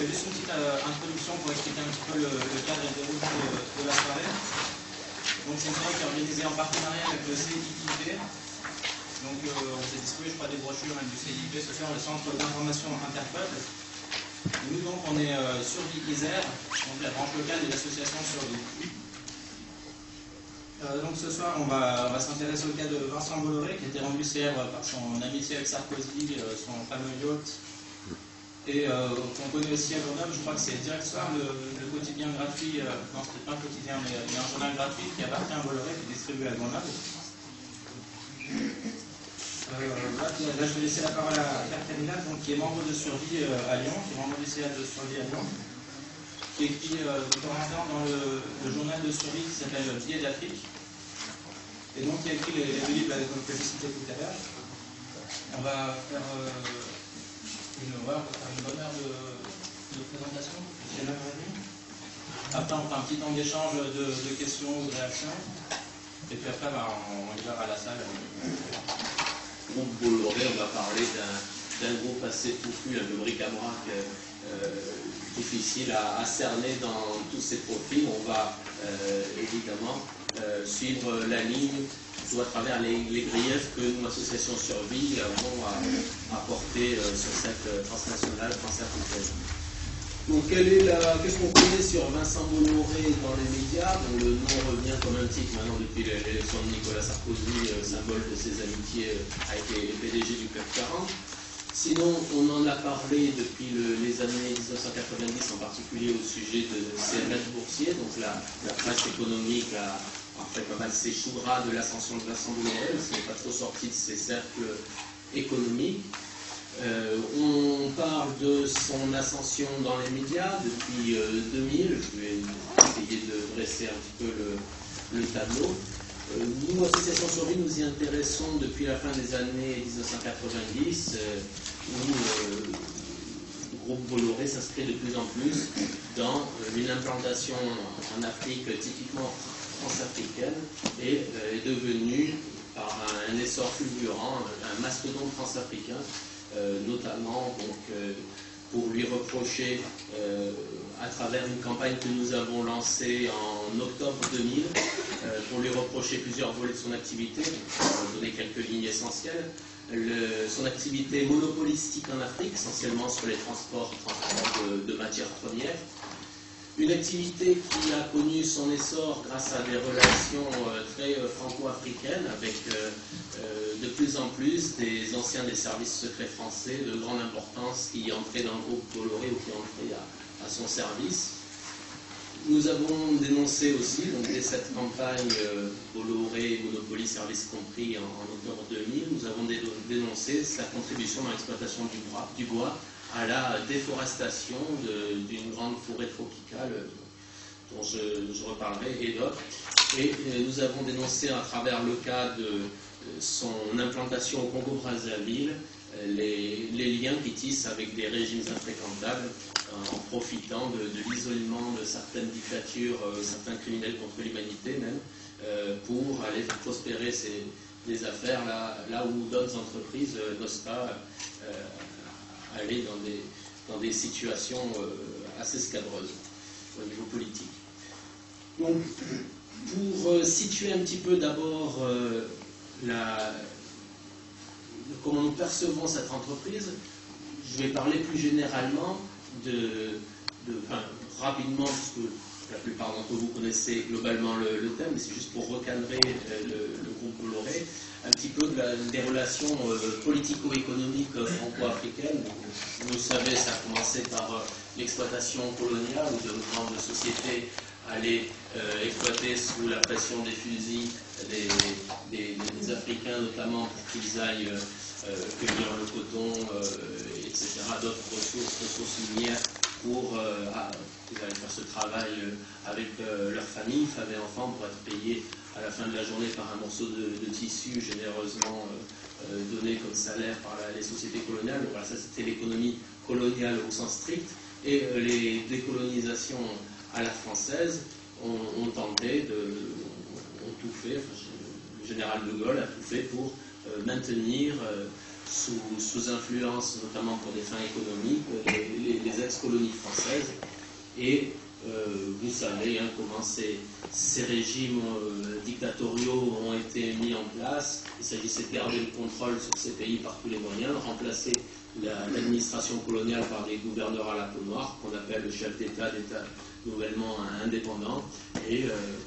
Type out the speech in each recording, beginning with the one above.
fais juste une petite introduction pour expliquer un petit peu le cadre et le déroulement de la soirée. Donc c'est une soirée qui est organisée en partenariat avec le CIIP. Donc on s'est distribué, je crois, des brochures même du CIIP ce soir, le Centre d'information Interpeuple. Nous donc on est Survie Isère, donc la branche locale de l'association Survie. Donc ce soir on va s'intéresser au cas de Vincent Bolloré qui a été rendu célèbre par son amitié avec Sarkozy, son fameux yacht, et qu'on connaît aussi à Grenoble. Je crois que c'est Direct Soir, le quotidien gratuit, non c'était pas un quotidien mais il y a un journal gratuit qui appartient à Bolloré qui est distribué à Grenoble. Là je vais laisser la parole à Claire Caminal, donc, qui est membre de Survie à Lyon, qui est membre du CA de Survie à Lyon, qui écrit doctorateur dans le journal de Survie qui s'appelle Billets d'Afrique, et donc qui a écrit les deux livres que j'ai cités tout à l'heure. On va faire une bonne heure de présentation, après on fera un petit temps d'échange de questions ou de réactions, et puis après on y va à la salle. Groupe Bolloré, on va parler d'un gros passé touffu, un peu bric-à-brac difficile à cerner dans tous ces profils. On va évidemment suivre la ligne ou à travers les griefs que nous, Association Survie, avons apportés sur cette transnationale France-africaine. Donc, qu'est-ce qu'on connaît sur Vincent Bolloré dans les médias? Donc, le nom revient comme un titre maintenant depuis l'élection de Nicolas Sarkozy, symbole de ses amitiés avec les PDG du CAC 40. Sinon, on en a parlé depuis les années 1990, en particulier au sujet de CMS boursier. Donc, la presse économique a fait pas mal ses choux gras de l'ascension de Vincent Bolloré, parce qu'il n'est pas trop sorti de ses cercles économiques. On parle de son ascension dans les médias depuis 2000. Je vais essayer de dresser un petit peu le tableau. Nous, Association Survie, nous y intéressons depuis la fin des années 1990, où le groupe Bolloré s'inscrit de plus en plus dans une implantation en Afrique typiquement france-africaine et est devenu, par un essor fulgurant, un mastodonte france-africain. Notamment donc, pour lui reprocher, à travers une campagne que nous avons lancée en octobre 2000, pour lui reprocher plusieurs volets de son activité. On va donner quelques lignes essentielles. Son activité monopolistique en Afrique, essentiellement sur les transports de matières premières. Une activité qui a connu son essor grâce à des relations très franco-africaines avec de plus en plus des anciens des services secrets français de grande importance qui entraient dans le groupe Bolloré ou qui entraient à son service. Nous avons dénoncé aussi, donc, dès cette campagne Bolloré, Monopoly, service compris en octobre 2000, nous avons dénoncé sa contribution dans l'exploitation du bois à la déforestation d'une grande forêt tropicale dont je reparlerai, et d'autres. Et nous avons dénoncé à travers le cas de son implantation au Congo-Brazzaville les liens qu'il tisse avec des régimes infréquentables en profitant de l'isolement de certaines dictatures, certains criminels contre l'humanité même, pour aller faire prospérer des affaires là où d'autres entreprises n'osent pas aller dans des situations assez scabreuses au niveau politique. Donc, pour situer un petit peu d'abord comment nous percevons cette entreprise, je vais parler plus généralement rapidement, puisque la plupart d'entre vous connaissez globalement le thème, mais c'est juste pour recadrer le groupe Bolloré, un petit peu des relations politico-économiques franco-africaines. Vous le savez, ça a commencé par l'exploitation coloniale, où de grandes sociétés allaient exploiter sous la pression des fusils des Africains, notamment pour qu'ils aillent cueillir le coton, etc., d'autres ressources minières, pour qu'ils allaient faire ce travail avec leur famille, femmes et enfants, pour être payés à la fin de la journée par un morceau de tissu généreusement donné comme salaire par les sociétés coloniales. Donc, voilà, ça c'était l'économie coloniale au sens strict, et les décolonisations à la française ont tenté ont tout fait, enfin, le général de Gaulle a tout fait pour maintenir sous influence, notamment pour des fins économiques, les ex-colonies françaises. Et vous savez comment ces régimes dictatoriaux ont été mis en place. Il s'agissait de garder le contrôle sur ces pays par tous les moyens, remplacer l'administration coloniale par des gouverneurs à la peau noire, qu'on appelle le chef d'État nouvellement indépendant. Et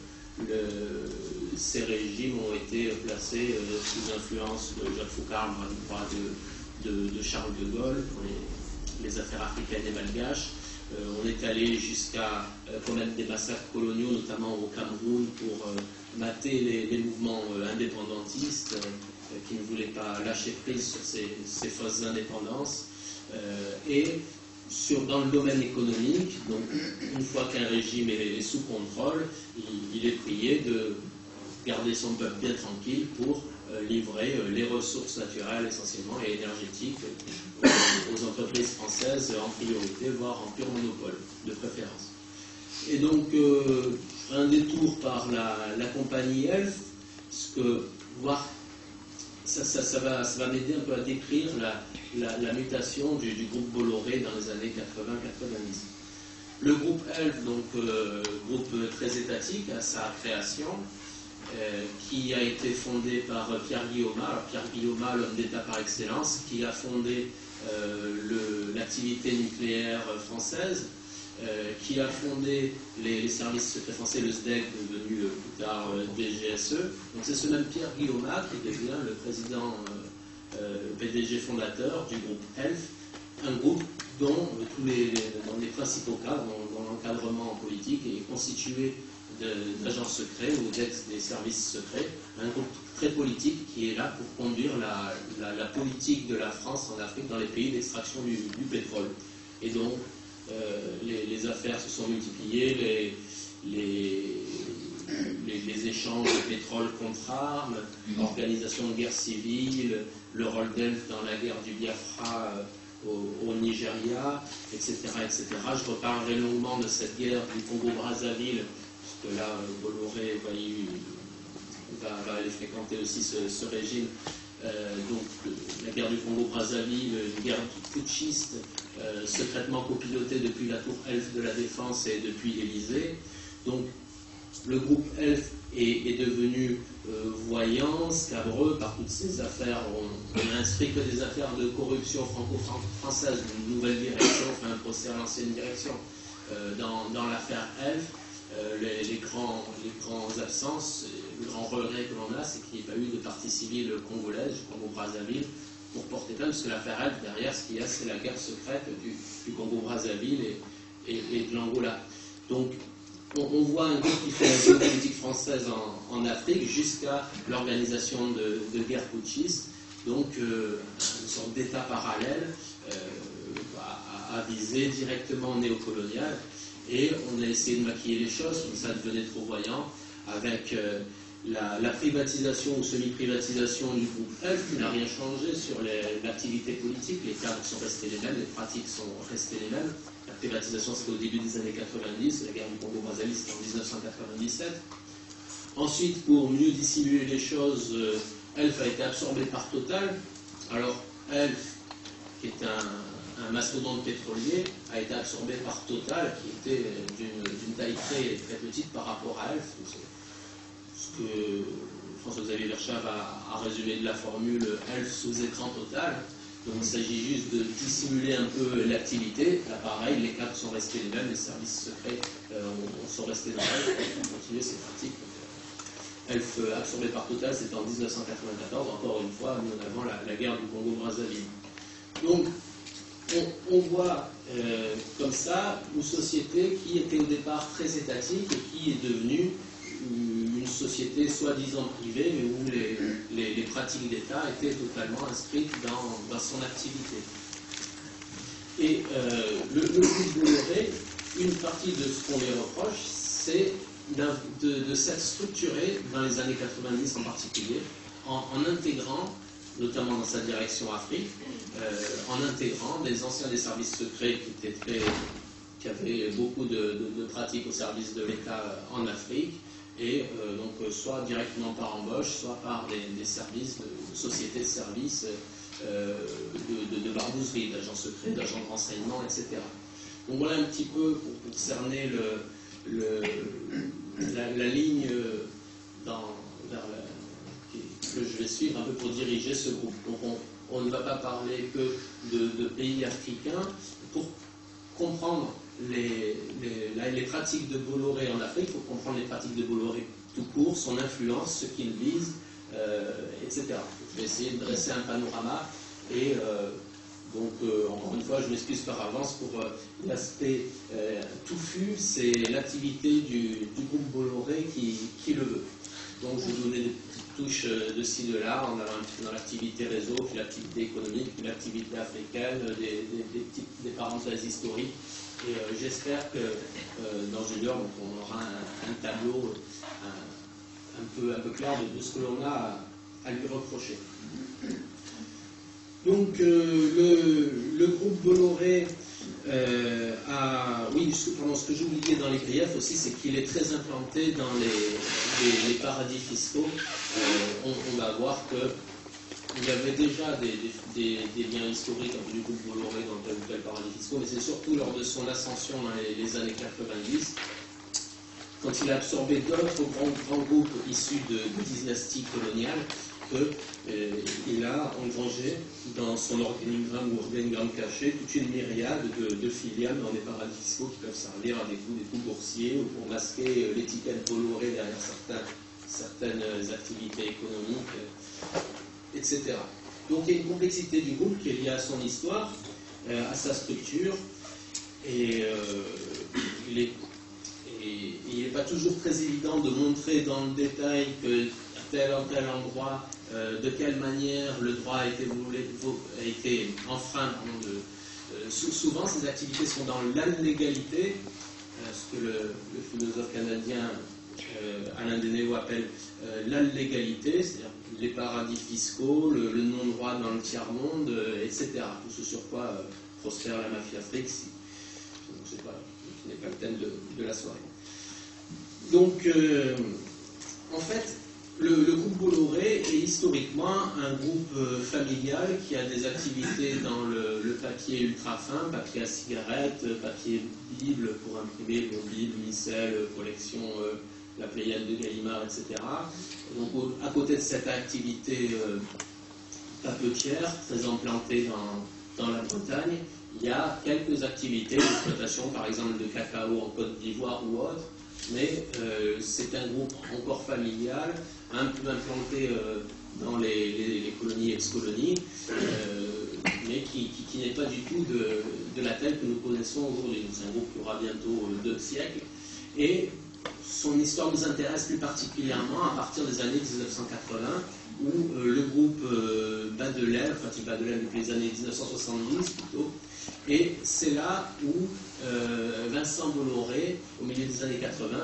ces régimes ont été placés sous influence de Jacques Faucard, de Charles de Gaulle pour les affaires africaines et malgaches. On est allé jusqu'à commettre des massacres coloniaux, notamment au Cameroun, pour mater les mouvements indépendantistes qui ne voulaient pas lâcher prise sur ces fausses indépendances. Et dans le domaine économique, donc, une fois qu'un régime est sous contrôle, il est prié de garder son peuple bien tranquille pour livrer les ressources naturelles essentiellement et énergétiques aux entreprises françaises en priorité, voire en pur monopole de préférence. Et donc, un détour par la compagnie Elf, parce que ça va m'aider un peu à décrire la mutation du groupe Bolloré dans les années 80-90. Le groupe Elf, donc groupe très étatique à sa création, qui a été fondé par Pierre Guillaume. Pierre Guillaume, l'homme d'État par excellence, qui a fondé l'activité nucléaire française, qui a fondé les services secrets français, le SDEC, devenu plus tard DGSE. Donc c'est ce même Pierre Guillaume qui devient le président PDG fondateur du groupe ELF, un groupe dont dans les principaux cas, dont l'encadrement politique est constitué d'agents secrets ou des services secrets, un groupe très politique qui est là pour conduire la politique de la France en Afrique dans les pays d'extraction du pétrole. Et donc, les affaires se sont multipliées, les échanges de pétrole contre armes, l'organisation de guerre civile, le rôle d'Elf dans la guerre du Biafra au Nigeria, etc., etc. Je reparlerai longuement de cette guerre du Congo-Brazzaville, puisque là, Bolloré va aller fréquenter aussi ce régime. Donc la guerre du Congo-Brazzaville, une guerre putschiste, secrètement copilotée depuis la tour Elf de la Défense et depuis l'Élysée. Donc le groupe Elf est devenu voyant, scabreux par toutes ces affaires. On n'a inscrit que des affaires de corruption franco-française, une nouvelle direction, enfin un procès à l'ancienne direction. Dans l'affaire Elf, les grands absences, le grand regret que l'on a, c'est qu'il n'y ait pas eu de partie civile congolaise, du Congo-Brazzaville, pour porter plainte, parce que l'affaire Elf, derrière, ce qu'il y a, c'est la guerre secrète du Congo-Brazzaville et de l'Angola. Donc, on voit un groupe qui fait la géopolitique française en Afrique jusqu'à l'organisation de guerre putschiste, donc une sorte d'État parallèle à viser directement néocolonial. Et on a essayé de maquiller les choses, comme ça devenait trop voyant, avec la privatisation ou semi-privatisation du groupe Elf, qui n'a rien changé sur l'activité politique. Les cadres sont restés les mêmes, les pratiques sont restées les mêmes. La privatisation, c'était au début des années 90, la guerre du Congo-Brazzaville, c'était en 1997. Ensuite, pour mieux dissimuler les choses, Elf a été absorbé par Total. Alors, Elf, qui est un mastodonte pétrolier, a été absorbé par Total, qui était d'une taille très, très petite par rapport à Elf. Ce que François-Xavier Verschaff a résumé de la formule Elf sous écran Total. Donc il s'agit juste de dissimuler un peu l'activité. Là pareil, les cadres sont restés les mêmes, les services secrets sont restés dans Elf, ont continué ces pratiques. Elf absorbé par Total, c'était en 1994, encore une fois, mis en avant la guerre du Congo-Brazzaville. Donc on voit comme ça une société qui était au départ très étatique et qui est devenue une société soi-disant privée, mais où les pratiques d'État étaient totalement inscrites dans son activité. Et le groupe Bolloré, une partie de ce qu'on lui reproche, c'est de s'être structuré dans les années 90 en particulier, en intégrant, notamment dans sa direction Afrique, en intégrant des anciens des services secrets qui avaient beaucoup de pratiques au service de l'État en Afrique, et donc soit directement par embauche, soit par des services, de sociétés de services de barbouzerie, d'agents secrets, d'agents de renseignement, etc. Donc voilà un petit peu pour cerner la ligne que je vais suivre, un peu pour diriger ce groupe. Donc on ne va pas parler que de pays africains. Pour comprendre les pratiques de Bolloré en Afrique, il faut comprendre les pratiques de Bolloré tout court, son influence, ce qu'il vise, etc. Je vais essayer de dresser un panorama et donc encore une fois je m'excuse par avance pour l'aspect touffu, c'est l'activité du groupe Bolloré qui le veut. Donc je vais vous donner des petites touches de ci, de là, en allant dans l'activité réseau, puis l'activité économique, puis l'activité africaine, des parenthèses historiques. Et j'espère que dans une heure, on aura un tableau un peu clair de ce que l'on a à lui reprocher. Donc le groupe Bolloré oui, ce que j'oubliais dans les griefs aussi, c'est qu'il est très implanté dans les paradis fiscaux. On va voir qu'il y avait déjà des liens historiques du groupe Bolloré dans tel ou tel paradis fiscaux, mais c'est surtout lors de son ascension dans les années 90, quand il a absorbé d'autres grands groupes issus de dynasties coloniales, qu'il a engrangé dans son organigramme ou organigramme caché toute une myriade de filiales dans des paradis fiscaux qui peuvent servir à des coups boursiers ou pour masquer l'étiquette Bolloré derrière certaines activités économiques, etc. Donc il y a une complexité du groupe qui est liée à son histoire, à sa structure, et il n'est pas toujours très évident de montrer dans le détail que tel ou tel endroit, de quelle manière le droit a été enfreint. Souvent, ces activités sont dans l'allégalité, ce que le philosophe canadien Alain Denéo appelle l'allégalité, c'est-à-dire les paradis fiscaux, le non-droit dans le tiers-monde, etc. Tout ce sur quoi prospère la mafia fric, qui n'est pas le thème de la soirée. Donc, en fait, le groupe Bolloré est historiquement un groupe familial qui a des activités dans le papier ultra fin, papier à cigarette, papier Bible pour imprimer vos Bibles, missels, collection, la Pléiade de Gallimard, etc. Donc à côté de cette activité papetière, très implantée dans la Bretagne, il y a quelques activités d'exploitation, par exemple de cacao en Côte d'Ivoire ou autre, mais c'est un groupe encore familial, un peu implanté dans les colonies et ex-colonies, mais qui n'est pas du tout de la telle que nous connaissons aujourd'hui. C'est un groupe qui aura bientôt 2 siècles, et son histoire nous intéresse plus particulièrement à partir des années 1980, où le groupe Badelève, enfin Badelève depuis les années 1970 plutôt, et c'est là où Vincent Bolloré, au milieu des années 80,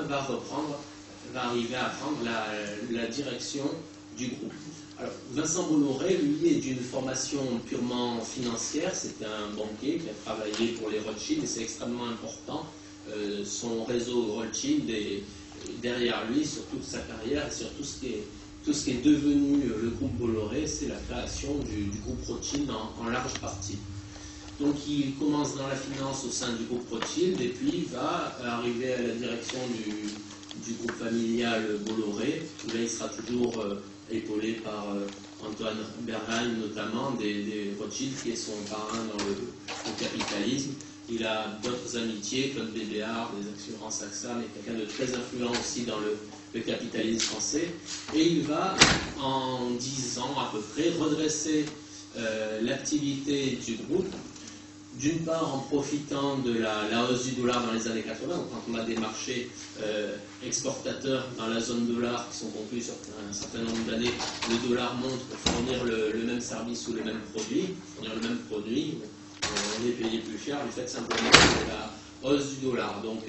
va arriver à prendre la direction du groupe. Alors, Vincent Bolloré, lui, est d'une formation purement financière, c'est un banquier qui a travaillé pour les Rothschild, et c'est extrêmement important. Son réseau Rothschild est derrière lui sur toute sa carrière et sur tout ce qui est devenu le groupe Bolloré, c'est la création du groupe Rothschild en large partie. Donc il commence dans la finance au sein du groupe Rothschild et puis va arriver à la direction du groupe familial Bolloré, où là il sera toujours épaulé par Antoine Berheim notamment, des Rothschild, qui est son parrain dans le capitalisme. Il a d'autres amitiés, Claude Bébéard, des assurances AXA, mais quelqu'un de très influent aussi dans le capitalisme français. Et il va, en 10 ans à peu près, redresser l'activité du groupe, d'une part en profitant de la hausse du dollar dans les années 80, donc quand on a des marchés exportateurs dans la zone dollar qui sont conclus sur un certain nombre d'années, le dollar monte pour fournir le même service ou le même produit, on est payé plus cher, du fait simplement de la hausse du dollar. Donc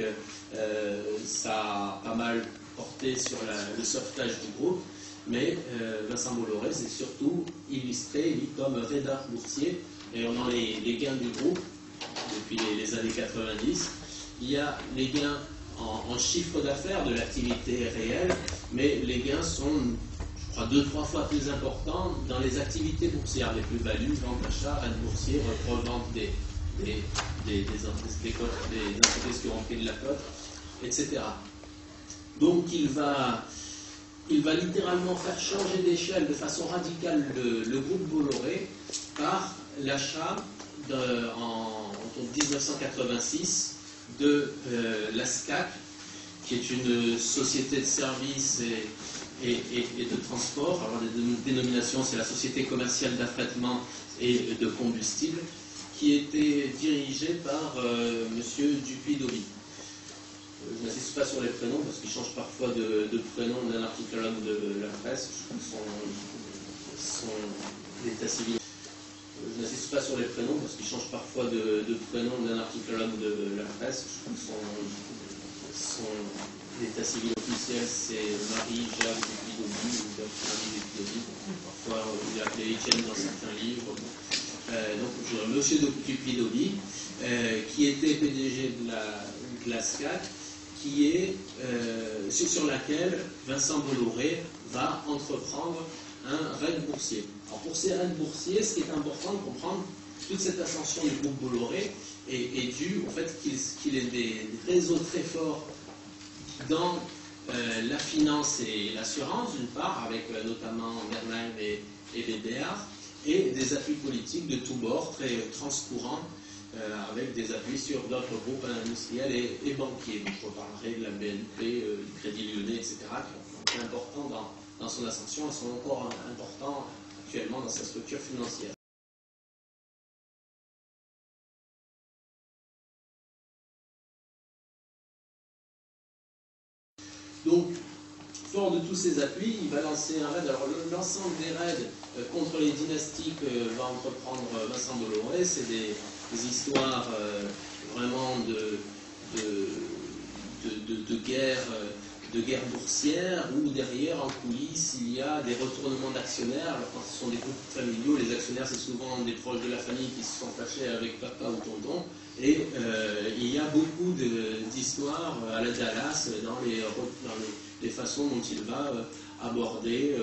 ça a pas mal porté sur le sauvetage du groupe, mais Vincent Bolloré s'est surtout illustré, lui, comme raider boursier, et on a les gains du groupe depuis les années 90. Il y a les gains en chiffre d'affaires de l'activité réelle, mais les gains sont, je crois, 2-3 fois plus important dans les activités boursières, les plus-values, vente d'achat, rente boursière, revente des entreprises qui ont pris de la cote, etc. Donc il va littéralement faire changer d'échelle de façon radicale le groupe Bolloré par l'achat en 1986 de la SCAC, qui est une société de services et de transport. Alors la dénomination, c'est la Société commerciale d'affrètement et de combustible, qui était dirigée par M. Dupuy-Dobby. Je n'insiste pas sur les prénoms parce qu'ils changent parfois de prénom d'un article de la presse. Son état civil. Je n'insiste pas sur les prénoms parce qu'ils changent parfois de prénom d'un article de la presse. Son état civil officiel, c'est Marie-Jacques Dupuy-Dobby ou Marie Dupuy-Dobby. Parfois, il est appelé Étienne dans certains livres. Donc, Monsieur Dupuy-Dobby, qui était PDG de la SCAC, qui est sur laquelle Vincent Bolloré va entreprendre un raid boursier. Alors pour ces raids boursiers, ce qui est important de comprendre, toute cette ascension du groupe Bolloré est due au fait qu'il ait des réseaux très forts dans la finance et l'assurance, d'une part, avec notamment Bernheim et BBR, et des appuis politiques de tous bords, très transcourants, avec des appuis sur d'autres groupes industriels et banquiers. Donc, je reparlerai de la BNP, du Crédit Lyonnais, etc., qui sont importants dans son ascension et sont encore importants actuellement dans sa structure financière. Donc, fort de tous ces appuis, il va lancer un raid. Alors, l'ensemble des raids contre les dynastiques va entreprendre Vincent Bolloré. C'est des histoires vraiment de guerre boursière, où derrière, en coulisses, il y a des retournements d'actionnaires. Alors, quand ce sont des groupes familiaux, les actionnaires, c'est souvent des proches de la famille qui se sont fâchés avec papa ou tonton. Et il y a beaucoup d'histoires à la Dallas dans les façons dont il va aborder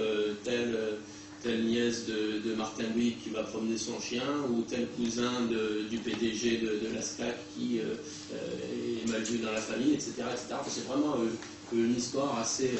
telle nièce de Martin Louis qui va promener son chien, ou tel cousin du PDG de la SCAC qui est mal vu dans la famille, etc. C'est vraiment une histoire assez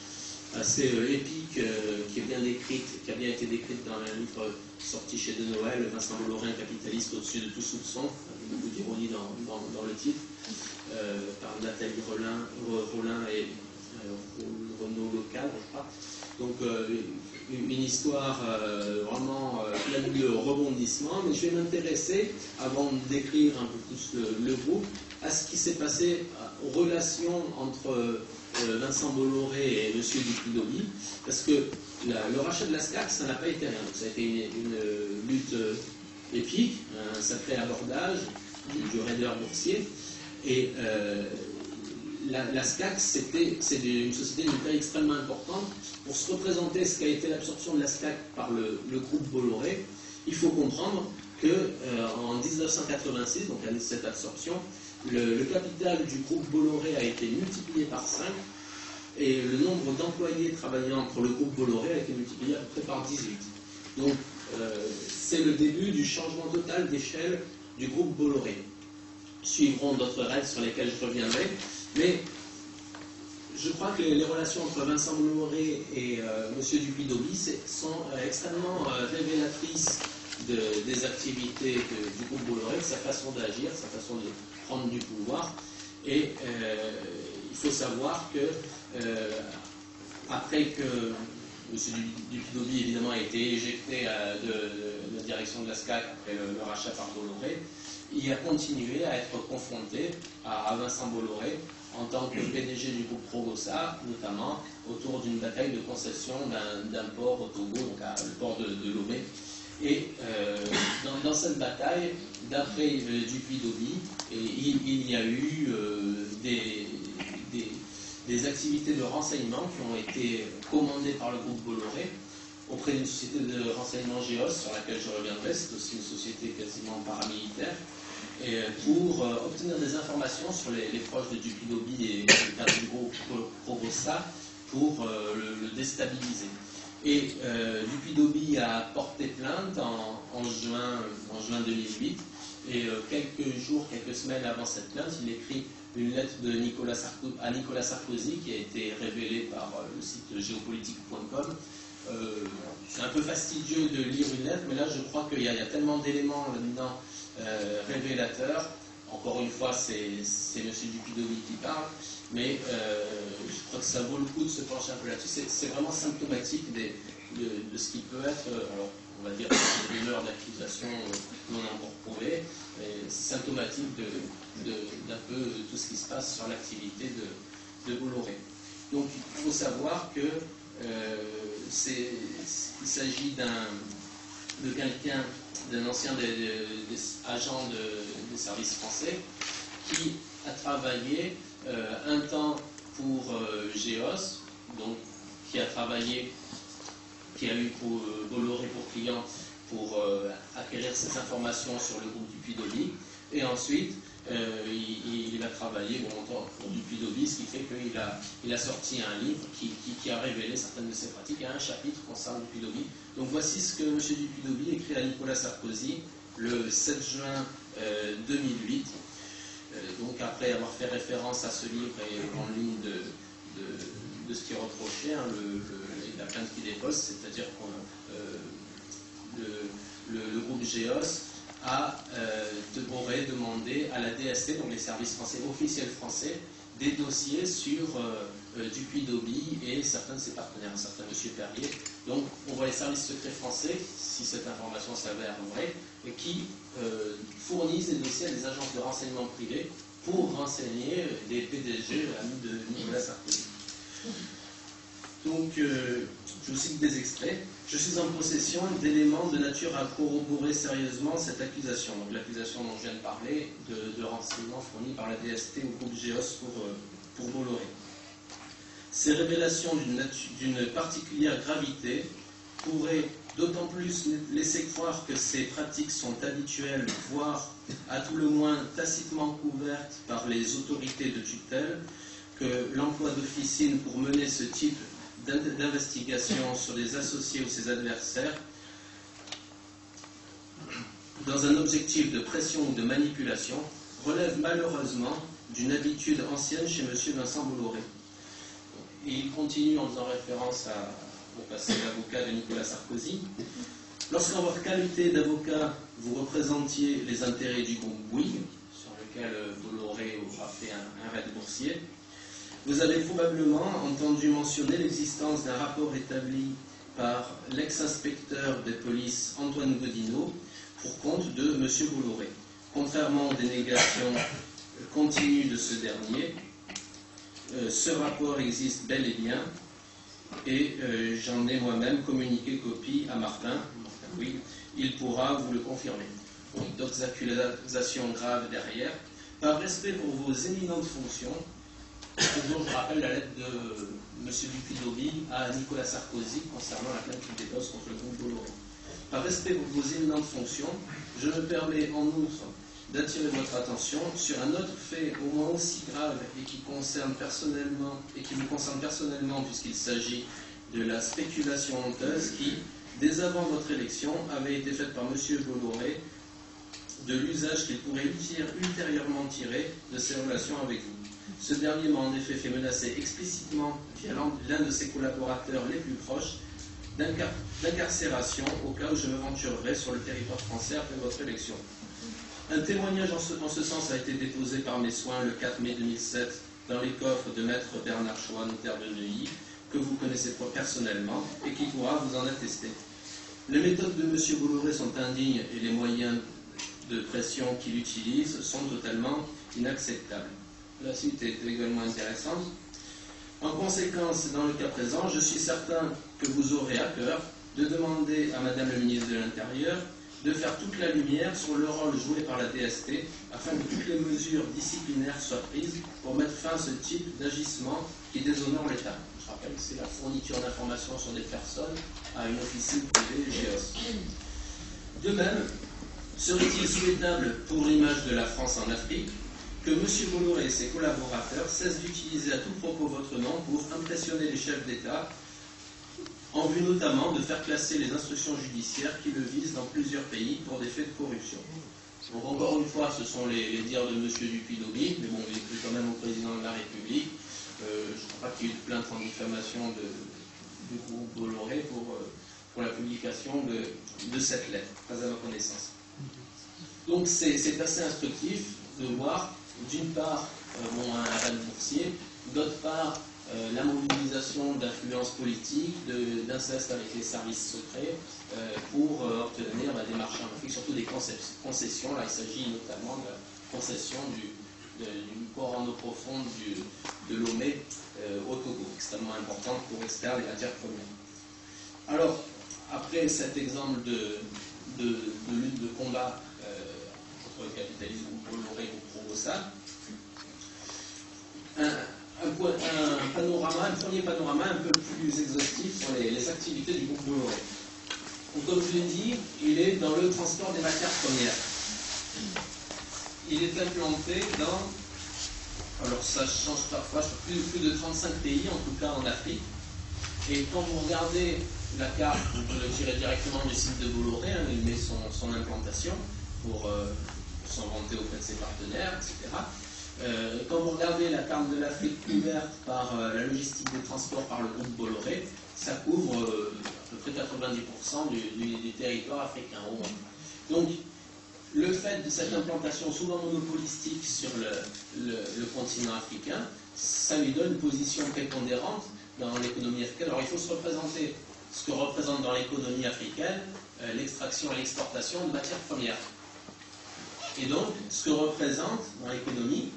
épique qui est bien décrite, qui a bien été décrite dans un livre sorti chez De Noël, Vincent Bolloré, un capitaliste au-dessus de tout soupçon, avec beaucoup d'ironie dans le titre, par Nathalie Rollin et Renaud Local, je crois. Donc une histoire vraiment pleine de rebondissements, mais je vais m'intéresser, avant de décrire un peu plus le groupe, à ce qui s'est passé aux relations entre Vincent Bolloré et M. Dupuy-Dobby, parce que le rachat de la SCAC, ça n'a pas été rien. Ça a été une lutte épique, un sacré abordage du raider boursier, et la SCAC, c'est une société d'une taille extrêmement importante. Pour se représenter ce qu'a été l'absorption de la SCAC par le groupe Bolloré, il faut comprendre qu'en 1986, donc l'année de cette absorption, le capital du groupe Bolloré a été multiplié par 5 et le nombre d'employés travaillant pour le groupe Bolloré a été multiplié à peu près par 18. Donc c'est le début du changement total d'échelle du groupe Bolloré. Suivront d'autres règles sur lesquelles je reviendrai, mais je crois que les relations entre Vincent Bolloré et M. Dupuy-Dobby sont extrêmement révélatrices des activités du groupe Bolloré, de sa façon d'agir, sa façon de prendre du pouvoir. Et il faut savoir que après que M. Dupuy-Dobby évidemment a été éjecté de la direction de la SCAC après le rachat par Bolloré, il a continué à être confronté à Vincent Bolloré en tant que PDG du groupe Progosa, notamment autour d'une bataille de concession d'un port au Togo, donc le port de Lomé. Et dans cette bataille, d'après Dupuy-Dobby, il y a eu des activités de renseignement qui ont été commandées par le groupe Bolloré auprès d'une société de renseignement Géos, sur laquelle je reviendrai. C'est aussi une société quasiment paramilitaire, et pour obtenir des informations sur les proches de Dupuy-Dobby et du groupe Progosa pour le déstabiliser. Et Dupuy-Dobie a porté plainte en juin 2008. Et quelques semaines avant cette plainte, il écrit une lettre à Nicolas Sarkozy qui a été révélée par le site géopolitique.com. C'est un peu fastidieux de lire une lettre, mais là je crois qu'il y a tellement d'éléments là-dedans révélateurs. Encore une fois, c'est M. Dupuy-Dobie qui parle, mais je crois que ça vaut le coup de se pencher un peu là-dessus. C'est vraiment symptomatique de ce qui peut être, alors, on va dire, des rumeurs d'accusation non encore prouvées, mais c'est symptomatique d'un peu de tout ce qui se passe sur l'activité de Bolloré. Donc il faut savoir que il s'agit d'un ancien agent des services français qui a travaillé un temps pour Géos, donc qui a eu pour Bolloré pour client pour acquérir ces informations sur le groupe Dupuy-Dobie, et ensuite il a travaillé longtemps pour Dupuy-Dobie, ce qui fait qu'il a sorti un livre qui a révélé certaines de ses pratiques, et un chapitre concernant Dupuy-Dobie. Donc voici ce que M. Dupuy-Dobie écrit à Nicolas Sarkozy le 7 juin 2008. Donc après avoir fait référence à ce livre et en ligne de ce qui est reproché, la plainte qu'il dépose, c'est-à-dire que le groupe Géos aurait demandé à la DST, donc les services français officiels français, des dossiers sur Dupuy-Dobie et certains de ses partenaires, un certain M. Perrier. Donc on voit les services secrets français, si cette information s'avère vraie, et qui fournissent des dossiers à des agences de renseignement privées pour renseigner des PDG amis de Nicolas Sarkozy. Donc, je vous cite des extraits. Je suis en possession d'éléments de nature à corroborer sérieusement cette accusation. Donc, l'accusation dont je viens de parler, de renseignements fournis par la DST au groupe Géos pour Bolloré. Ces révélations d'une particulière gravité pourraient d'autant plus laisser croire que ces pratiques sont habituelles, voire à tout le moins tacitement couvertes par les autorités de tutelle, que l'emploi d'officines pour mener ce type d'investigation sur les associés ou ses adversaires, dans un objectif de pression ou de manipulation, relève malheureusement d'une habitude ancienne chez M. Vincent Bolloré. Et il continue en faisant référence au passé d'avocat de Nicolas Sarkozy. Lorsqu'en votre qualité d'avocat, vous représentiez les intérêts du groupe Bouygues, sur lequel Bolloré aura fait un raid boursier, vous avez probablement entendu mentionner l'existence d'un rapport établi par l'ex-inspecteur de police Antoine Godinot pour compte de M. Bolloré. Contrairement aux dénégations continues de ce dernier, ce rapport existe bel et bien, et j'en ai moi-même communiqué copie à Martin. Oui, il pourra vous le confirmer. Donc, d'autres accusations graves derrière. Par respect pour vos éminentes fonctions, toujours, je rappelle la lettre de M. Dupuy-Dobie à Nicolas Sarkozy concernant la plainte qu'il dépose contre le groupe Bolloré. Par respect pour vos éminentes fonctions, je me permets en outre d'attirer votre attention sur un autre fait au moins aussi grave et qui me concerne personnellement, puisqu'il s'agit de la spéculation honteuse qui, dès avant votre élection, avait été faite par M. Bolloré de l'usage qu'il pourrait ultérieurement tirer de ses relations avec vous. Ce dernier m'a en effet fait menacer explicitement, via l'un de ses collaborateurs les plus proches, d'incarcération au cas où je me venturerais sur le territoire français après votre élection. Un témoignage en ce sens a été déposé par mes soins le 4 mai 2007 dans les coffres de maître Bernard Choix, notaire de Neuilly, que vous connaissez personnellement et qui pourra vous en attester. Les méthodes de M. Bolloré sont indignes et les moyens de pression qu'il utilise sont totalement inacceptables. La suite est également intéressante. En conséquence, dans le cas présent, je suis certain que vous aurez à cœur de demander à Madame le ministre de l'Intérieur de faire toute la lumière sur le rôle joué par la DST afin que toutes les mesures disciplinaires soient prises pour mettre fin à ce type d'agissement qui déshonore l'État. Je rappelle que c'est la fourniture d'informations sur des personnes à une officine privée Géos. De même, serait-il souhaitable pour l'image de la France en Afrique que M. Bolloré et ses collaborateurs cessent d'utiliser à tout propos votre nom pour impressionner les chefs d'État en vue notamment de faire classer les instructions judiciaires qui le visent dans plusieurs pays pour des faits de corruption. Donc encore une fois, ce sont les dires de M. Dupuy-Dobby, mais bon, il écrit quand même au président de la République. Je ne crois pas qu'il y ait eu de plainte en diffamation du groupe Bolloré pour la publication de cette lettre, pas à ma connaissance. Donc c'est assez instructif de voir, d'une part, un rêve boursier, d'autre part, la mobilisation d'influence politique, d'inceste avec les services secrets pour obtenir des marchés en Afrique, surtout des concessions. Là, il s'agit notamment de la concession du port en eau profonde de Lomé au Togo, extrêmement importante pour extraire les matières premières. Alors, après cet exemple de lutte de combat contre le capitalisme Bolloré ou Provosa, un premier panorama un peu plus exhaustif sur les activités du groupe Bolloré. Donc, comme je l'ai dit, il est dans le transport des matières premières. Il est implanté dans, alors ça change parfois, sur plus de 35 pays, en tout cas en Afrique. Et quand vous regardez la carte, vous pouvez le tirer directement du site de Bolloré, il met son implantation pour s'en vanter auprès de ses partenaires, etc. Quand vous regardez la carte de l'Afrique couverte par la logistique des transports par le groupe Bolloré, ça couvre à peu près 90% du territoire africain au moins. Donc, le fait de cette implantation souvent monopolistique sur le continent africain, ça lui donne une position prépondérante dans l'économie africaine. Alors, il faut se représenter ce que représente dans l'économie africaine l'extraction et l'exportation de matières premières. Et donc, ce que représente dans l'économie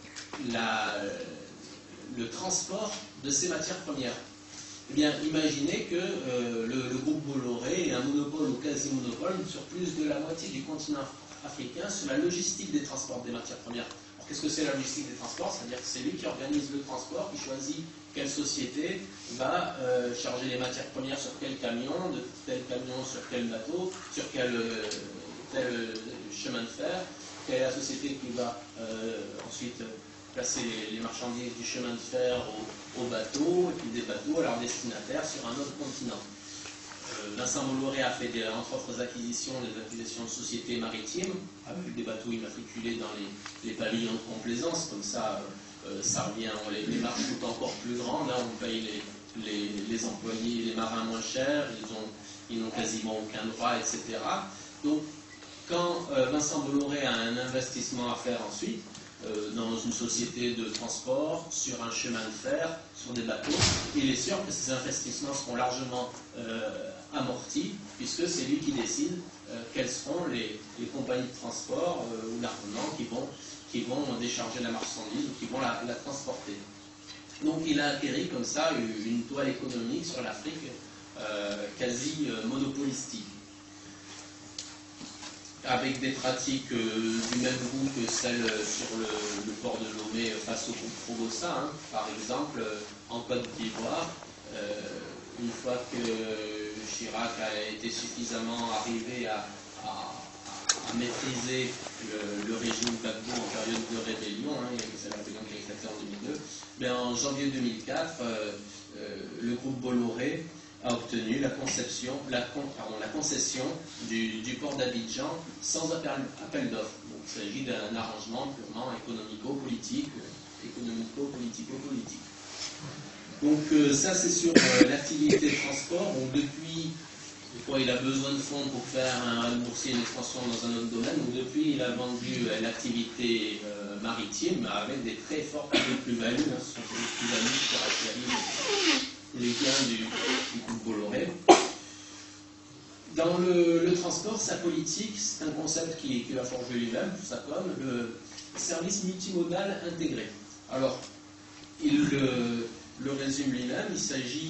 le transport de ces matières premières. Eh bien, imaginez que le groupe Bolloré ait un monopole ou quasi-monopole sur plus de la moitié du continent africain sur la logistique des transports des matières premières. Alors, qu'est-ce que c'est la logistique des transports? C'est-à-dire que c'est lui qui organise le transport, qui choisit quelle société va charger les matières premières sur quel camion, de tel camion sur quel bateau, sur tel chemin de fer, quelle est la société qui va ensuite placer les marchandises du chemin de fer au bateau, et puis des bateaux à leur destinataire sur un autre continent. Vincent Bolloré a fait, entre autres acquisitions, des acquisitions de sociétés maritimes, avec des bateaux immatriculés dans les pavillons de complaisance, comme ça, ça revient, les marges sont encore plus grandes, là on paye les employés, les marins moins chers, ils n'ont quasiment aucun droit, etc. Donc, quand Vincent Bolloré a un investissement à faire ensuite, dans une société de transport, sur un chemin de fer, sur des bateaux, il est sûr que ces investissements seront largement amortis, puisque c'est lui qui décide quelles seront les compagnies de transport ou l'armement qui vont décharger la marchandise ou qui vont la transporter. Donc il a acquéri comme ça une toile économique sur l'Afrique quasi monopolistique, avec des pratiques du même goût que celles sur le port de Lomé face au groupe Provosa. Par exemple, en Côte d'Ivoire, une fois que Chirac a été suffisamment arrivé à maîtriser le régime Gbagbo en période de rébellion, c'est la rébellion qui a éclaté en 2002, mais en janvier 2004, le groupe Bolloré a obtenu la concession du port d'Abidjan sans appel d'offres. Donc il s'agit d'un arrangement purement économico-politico-politique. Donc ça c'est sur l'activité de transport. Donc depuis, des fois il a besoin de fonds pour faire un boursier, une expansion dans un autre domaine. Donc depuis il a vendu l'activité maritime avec des très fortes plus-values. Ce sont des plus-values qui caractérisent les gains du groupe Bolloré. Dans le transport, sa politique, c'est un concept qu'il a forgé lui-même, tout ça comme le service multimodal intégré. Alors, il le résume lui-même, il s'agit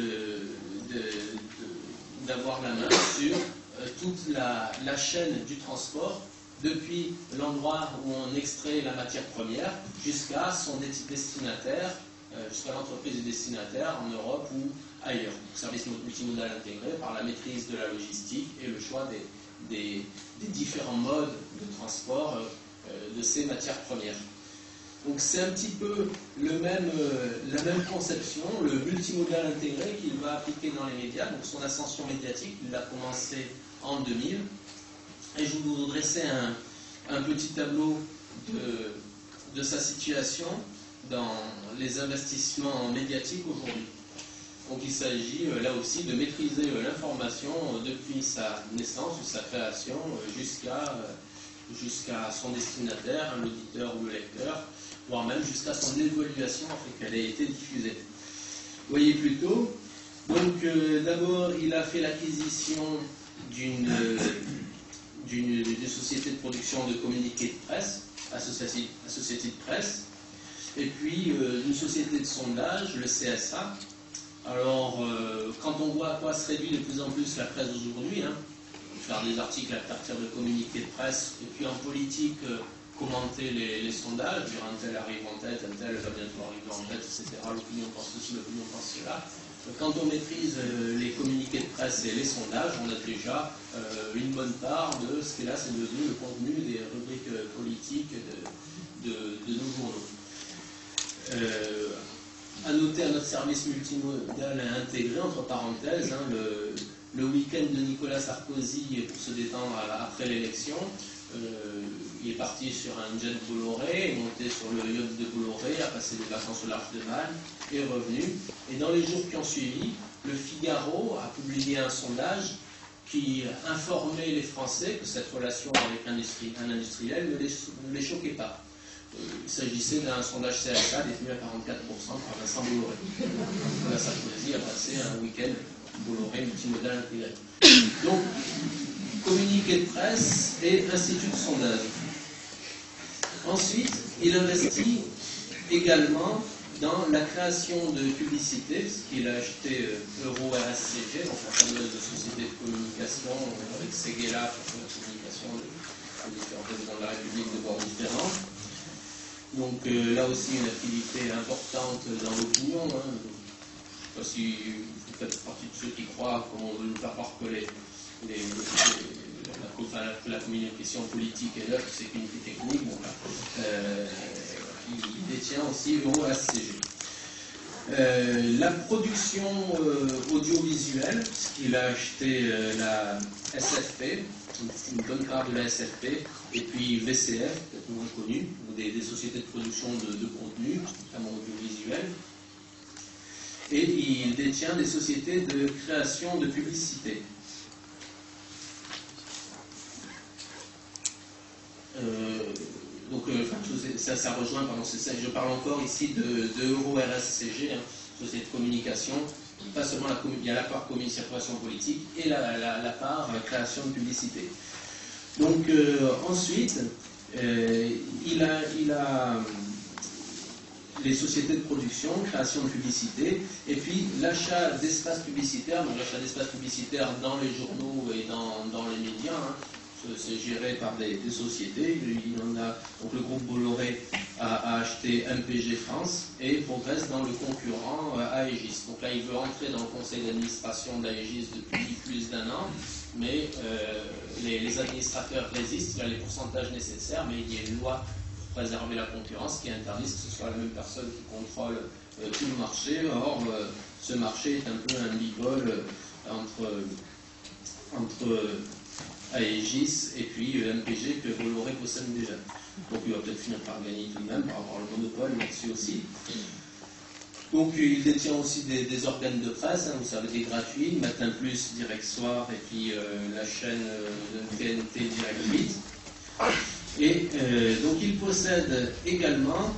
d'avoir la main sur toute la chaîne du transport, depuis l'endroit où on extrait la matière première jusqu'à son destinataire, jusqu'à l'entreprise du destinataire en Europe ou ailleurs. Donc, service multimodal intégré par la maîtrise de la logistique et le choix des différents modes de transport de ces matières premières. Donc c'est un petit peu la même conception, le multimodal intégré qu'il va appliquer dans les médias. Donc son ascension médiatique, il a commencé en 2000. Et je vais vous dresser un petit tableau de sa situation dans les investissements médiatiques aujourd'hui. Donc il s'agit là aussi de maîtriser l'information depuis sa naissance ou sa création jusqu'à son destinataire, l'auditeur ou le lecteur, voire même jusqu'à son évaluation afin qu'elle ait été diffusée. Vous voyez plutôt, donc d'abord il a fait l'acquisition d'une société de production de communiqués de presse, Associated Press, et puis une société de sondage, le CSA. Alors, quand on voit à quoi se réduit de plus en plus la presse aujourd'hui, faire des articles à partir de communiqués de presse, et puis en politique, commenter les sondages, dire un tel arrive en tête, un tel va bientôt arriver en tête, etc. L'opinion pense ceci, l'opinion pense cela. Quand on maîtrise les communiqués de presse et les sondages, on a déjà une bonne part de ce qui est là, c'est devenu le contenu des rubriques politiques de nos journaux. À noter à notre service multimodal intégré, entre parenthèses, le week-end de Nicolas Sarkozy pour se détendre après l'élection. Il est parti sur un jet Bolloré, est monté sur le yacht de Bolloré, a passé des vacances au large de Malte, est revenu. Et dans les jours qui ont suivi, le Figaro a publié un sondage qui informait les Français que cette relation avec un industriel ne les choquait pas. Il s'agissait d'un sondage CSA détenu à 44% par Vincent Bolloré. Nicolas Sarkozy a passé un week-end Bolloré multimodal intégré. Donc, communiqué de presse et institut de sondage. Ensuite, il investit également dans la création de publicités, puisqu'il a acheté Euro-RSCG, donc la fameuse société de communication avec Seguela pour la communication des différents présidents de la République de bords différents. Donc là aussi une activité importante dans l'opinion. Je ne sais pas si vous faites partie de ceux qui croient qu'on veut nous faire croire que la communication politique est neutre, c'est qu'une technique. Bon, il détient aussi Euro-RSCG. La production audiovisuelle, puisqu'il a acheté la SFP, une bonne part de la SFP, et puis VCF, peut-être moins connu, des sociétés de production de contenu, notamment audiovisuel. Et il détient des sociétés de création de publicité. Donc ça rejoint, pardon, je parle encore ici de Euro-RSCG, société de communication. Pas seulement il y a la part circulation politique et la part création de publicité. Donc ensuite, il a les sociétés de production, création de publicité, et puis l'achat d'espaces publicitaires, donc l'achat d'espaces publicitaires dans les journaux et dans les médias. C'est géré par des sociétés. Il en a, donc le groupe Bolloré a acheté MPG France et progresse dans le concurrent Aegis. Donc là, il veut entrer dans le conseil d'administration d'Aegis depuis plus d'1 an, mais les administrateurs résistent, il y a les pourcentages nécessaires, mais il y a une loi pour préserver la concurrence qui interdit que ce soit la même personne qui contrôle tout le marché. Or, ce marché est un peu un bivol entre Aegis et puis MPG que Bolloré possède déjà. Donc il va peut-être finir par gagner tout de même par rapport au monopole là-dessus aussi. Donc il détient aussi des organes de presse, vous savez, des gratuits, Matin Plus, Direct Soir et puis la chaîne TNT Direct 8. Et donc il possède également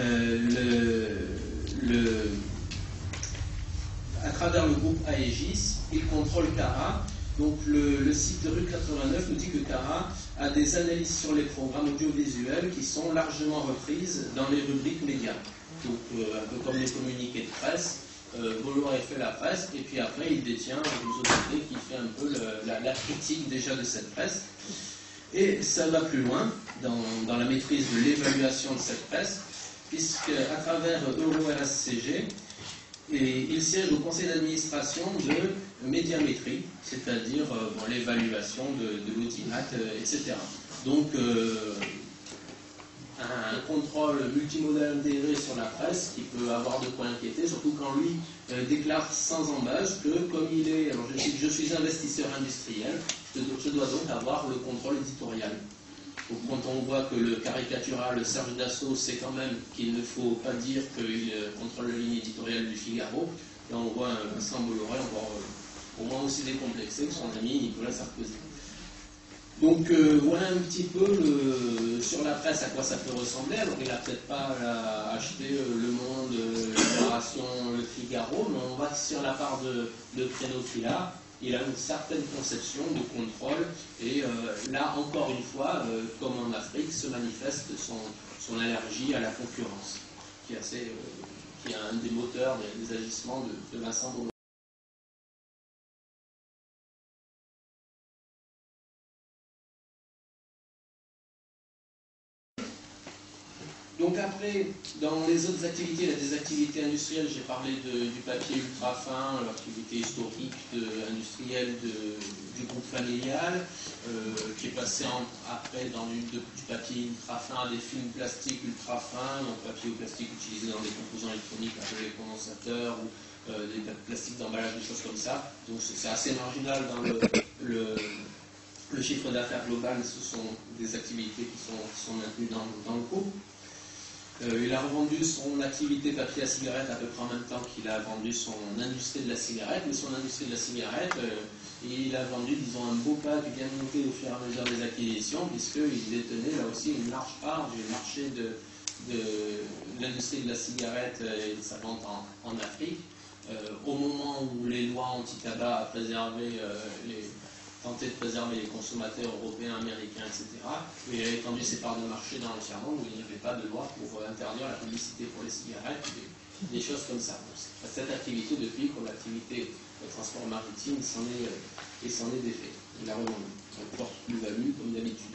à travers le groupe Aegis, il contrôle Cara. Donc le site de Rue 89 nous dit que Cara a des analyses sur les programmes audiovisuels qui sont largement reprises dans les rubriques médias. Donc un peu comme les communiqués de presse, Bolloré fait la presse et puis après il détient une société qui fait un peu la critique déjà de cette presse. Et ça va plus loin dans la maîtrise de l'évaluation de cette presse, puisque à travers Euro-RSCG, et il siège au conseil d'administration de Médiamétrie, c'est-à-dire l'évaluation de l'audimat, etc. Donc, un contrôle multimodal intégré sur la presse qui peut avoir de quoi inquiéter, surtout quand lui déclare sans embâche que comme il est, alors je suis investisseur industriel, je dois donc avoir le contrôle éditorial. Donc, quand on voit que le caricatural Serge Dassault sait quand même qu'il ne faut pas dire qu'il contrôle la ligne éditoriale du Figaro, et on voit un Vincent Bolloré encore au moins aussi décomplexé que son ami Nicolas Sarkozy. Donc voilà un petit peu sur la presse à quoi ça peut ressembler. Alors il n'a peut-être pas acheté Le Monde, Libération, Le Figaro, mais on voit que sur la part de créneau qu'il a, il a une certaine conception de contrôle. Et là, encore une fois, comme en Afrique, se manifeste son allergie à la concurrence, qui est un des moteurs des agissements de Vincent Bolloré. Donc après, dans les autres activités, il y a des activités industrielles, j'ai parlé du papier ultra fin, l'activité historique industrielle du groupe familial, qui est passé après du papier ultra fin à des films plastiques ultra fins, donc papier ou plastique utilisé dans des composants électroniques, appelés les condensateurs, ou des plastiques d'emballage, des choses comme ça. Donc c'est assez marginal dans le chiffre d'affaires global, mais ce sont des activités qui sont maintenues dans le groupe. Il a revendu son activité papier à cigarette à peu près en même temps qu'il a vendu son industrie de la cigarette. Mais son industrie de la cigarette, il a vendu, disons, un beau pack bien monté au fur et à mesure des acquisitions, puisqu'il détenait là aussi une large part du marché de l'industrie de la cigarette et de sa vente en Afrique. Au moment où les lois anti-tabac tenter de préserver les consommateurs européens, américains, etc. Il a étendu ses parts de marché dans le tiers-monde où il n'y avait pas de loi pour interdire la publicité pour les cigarettes, des choses comme ça. Donc, cette activité, depuis comme l'activité de transport maritime, s'en est défait. Il a revendu. Donc, porte plus-value, comme d'habitude.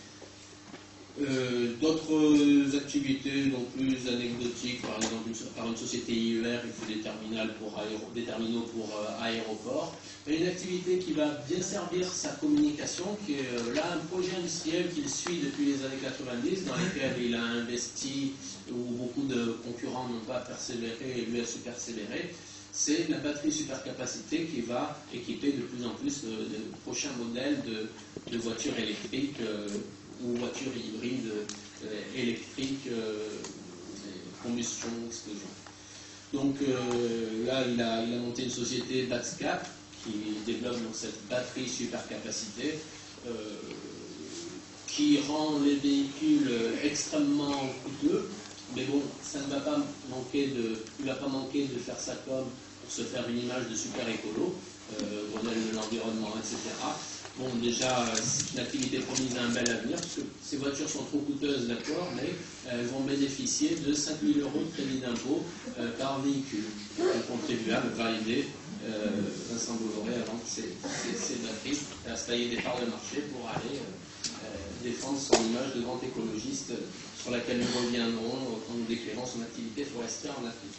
D'autres activités, donc plus anecdotiques, par exemple par une société IER, il fait des terminaux pour aéroports. Et une activité qui va bien servir sa communication, qui est là un projet industriel qu'il suit depuis les années 90, dans lequel il a investi, où beaucoup de concurrents n'ont pas persévéré et lui a su persévérer. C'est la batterie supercapacité qui va équiper de plus en plus de prochains modèles de voitures électriques ou voitures hybrides électriques, combustion, explosion. Donc là, il a monté une société Batscap qui développe donc cette batterie supercapacité qui rend les véhicules extrêmement coûteux. Mais bon, ça ne va pas manquer il ne va pas manquer de faire sa com pour se faire une image de super écolo, modèle de l'environnement, etc. Bon, déjà, c'est une activité promise à un bel avenir, parce que ces voitures sont trop coûteuses, d'accord, mais elles vont bénéficier de 5 000 € de crédit d'impôt par véhicule. Le contribuable va aider Vincent Bolloré avant que ces batteries à se tailler des parts de marché pour aller défendre son image de grand écologiste sur laquelle nous reviendrons quand nous déclarons son activité forestière en Afrique.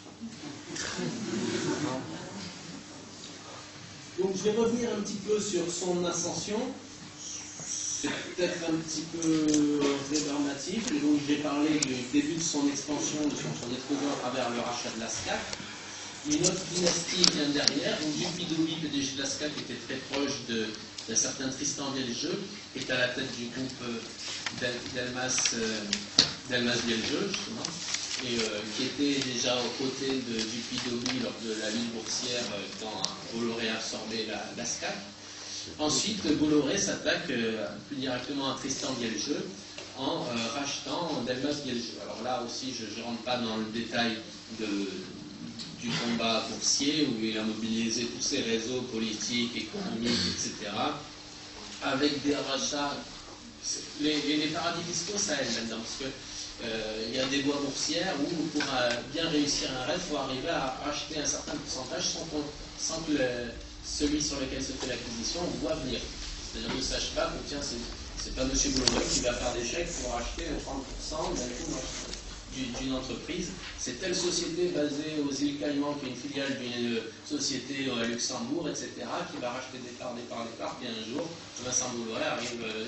Donc je vais revenir un petit peu sur son ascension. C'est peut-être un petit peu rébarbatif. Donc j'ai parlé du début de son expansion, de son explosion à travers le rachat de la SCAC. Une autre dynastie vient derrière. Donc Juppie-Douli, PDG de la SCAC, était très proche d'un certain Tristan Viellejeux, qui est à la tête du groupe Delmas Viellejeux, justement, et qui était déjà aux côtés de Juppie-Douli lors de la ligne boursière quand Bolloré a absorbé la SCAC. Ensuite, Bolloré s'attaque plus directement à Tristan Viellejeux en rachetant Delmas Viellejeux. Alors là aussi, je ne rentre pas dans le détail du combat boursier où il a mobilisé tous ses réseaux politiques, économiques, etc. avec des rachats. Les paradis fiscaux, ça aide là-dedans, parce que il y a des voies boursières où pour bien réussir un rêve, il faut arriver à racheter un certain pourcentage sans que celui sur lequel se fait l'acquisition voit venir. C'est-à-dire ne sache pas que tiens, c'est pas M. Bolloré qui va faire des chèques pour acheter 30% d'une entreprise. C'est telle société basée aux îles Caïmans qui est une filiale d'une société à Luxembourg, etc., qui va racheter des parts, puis un jour, Vincent Bolloré arrive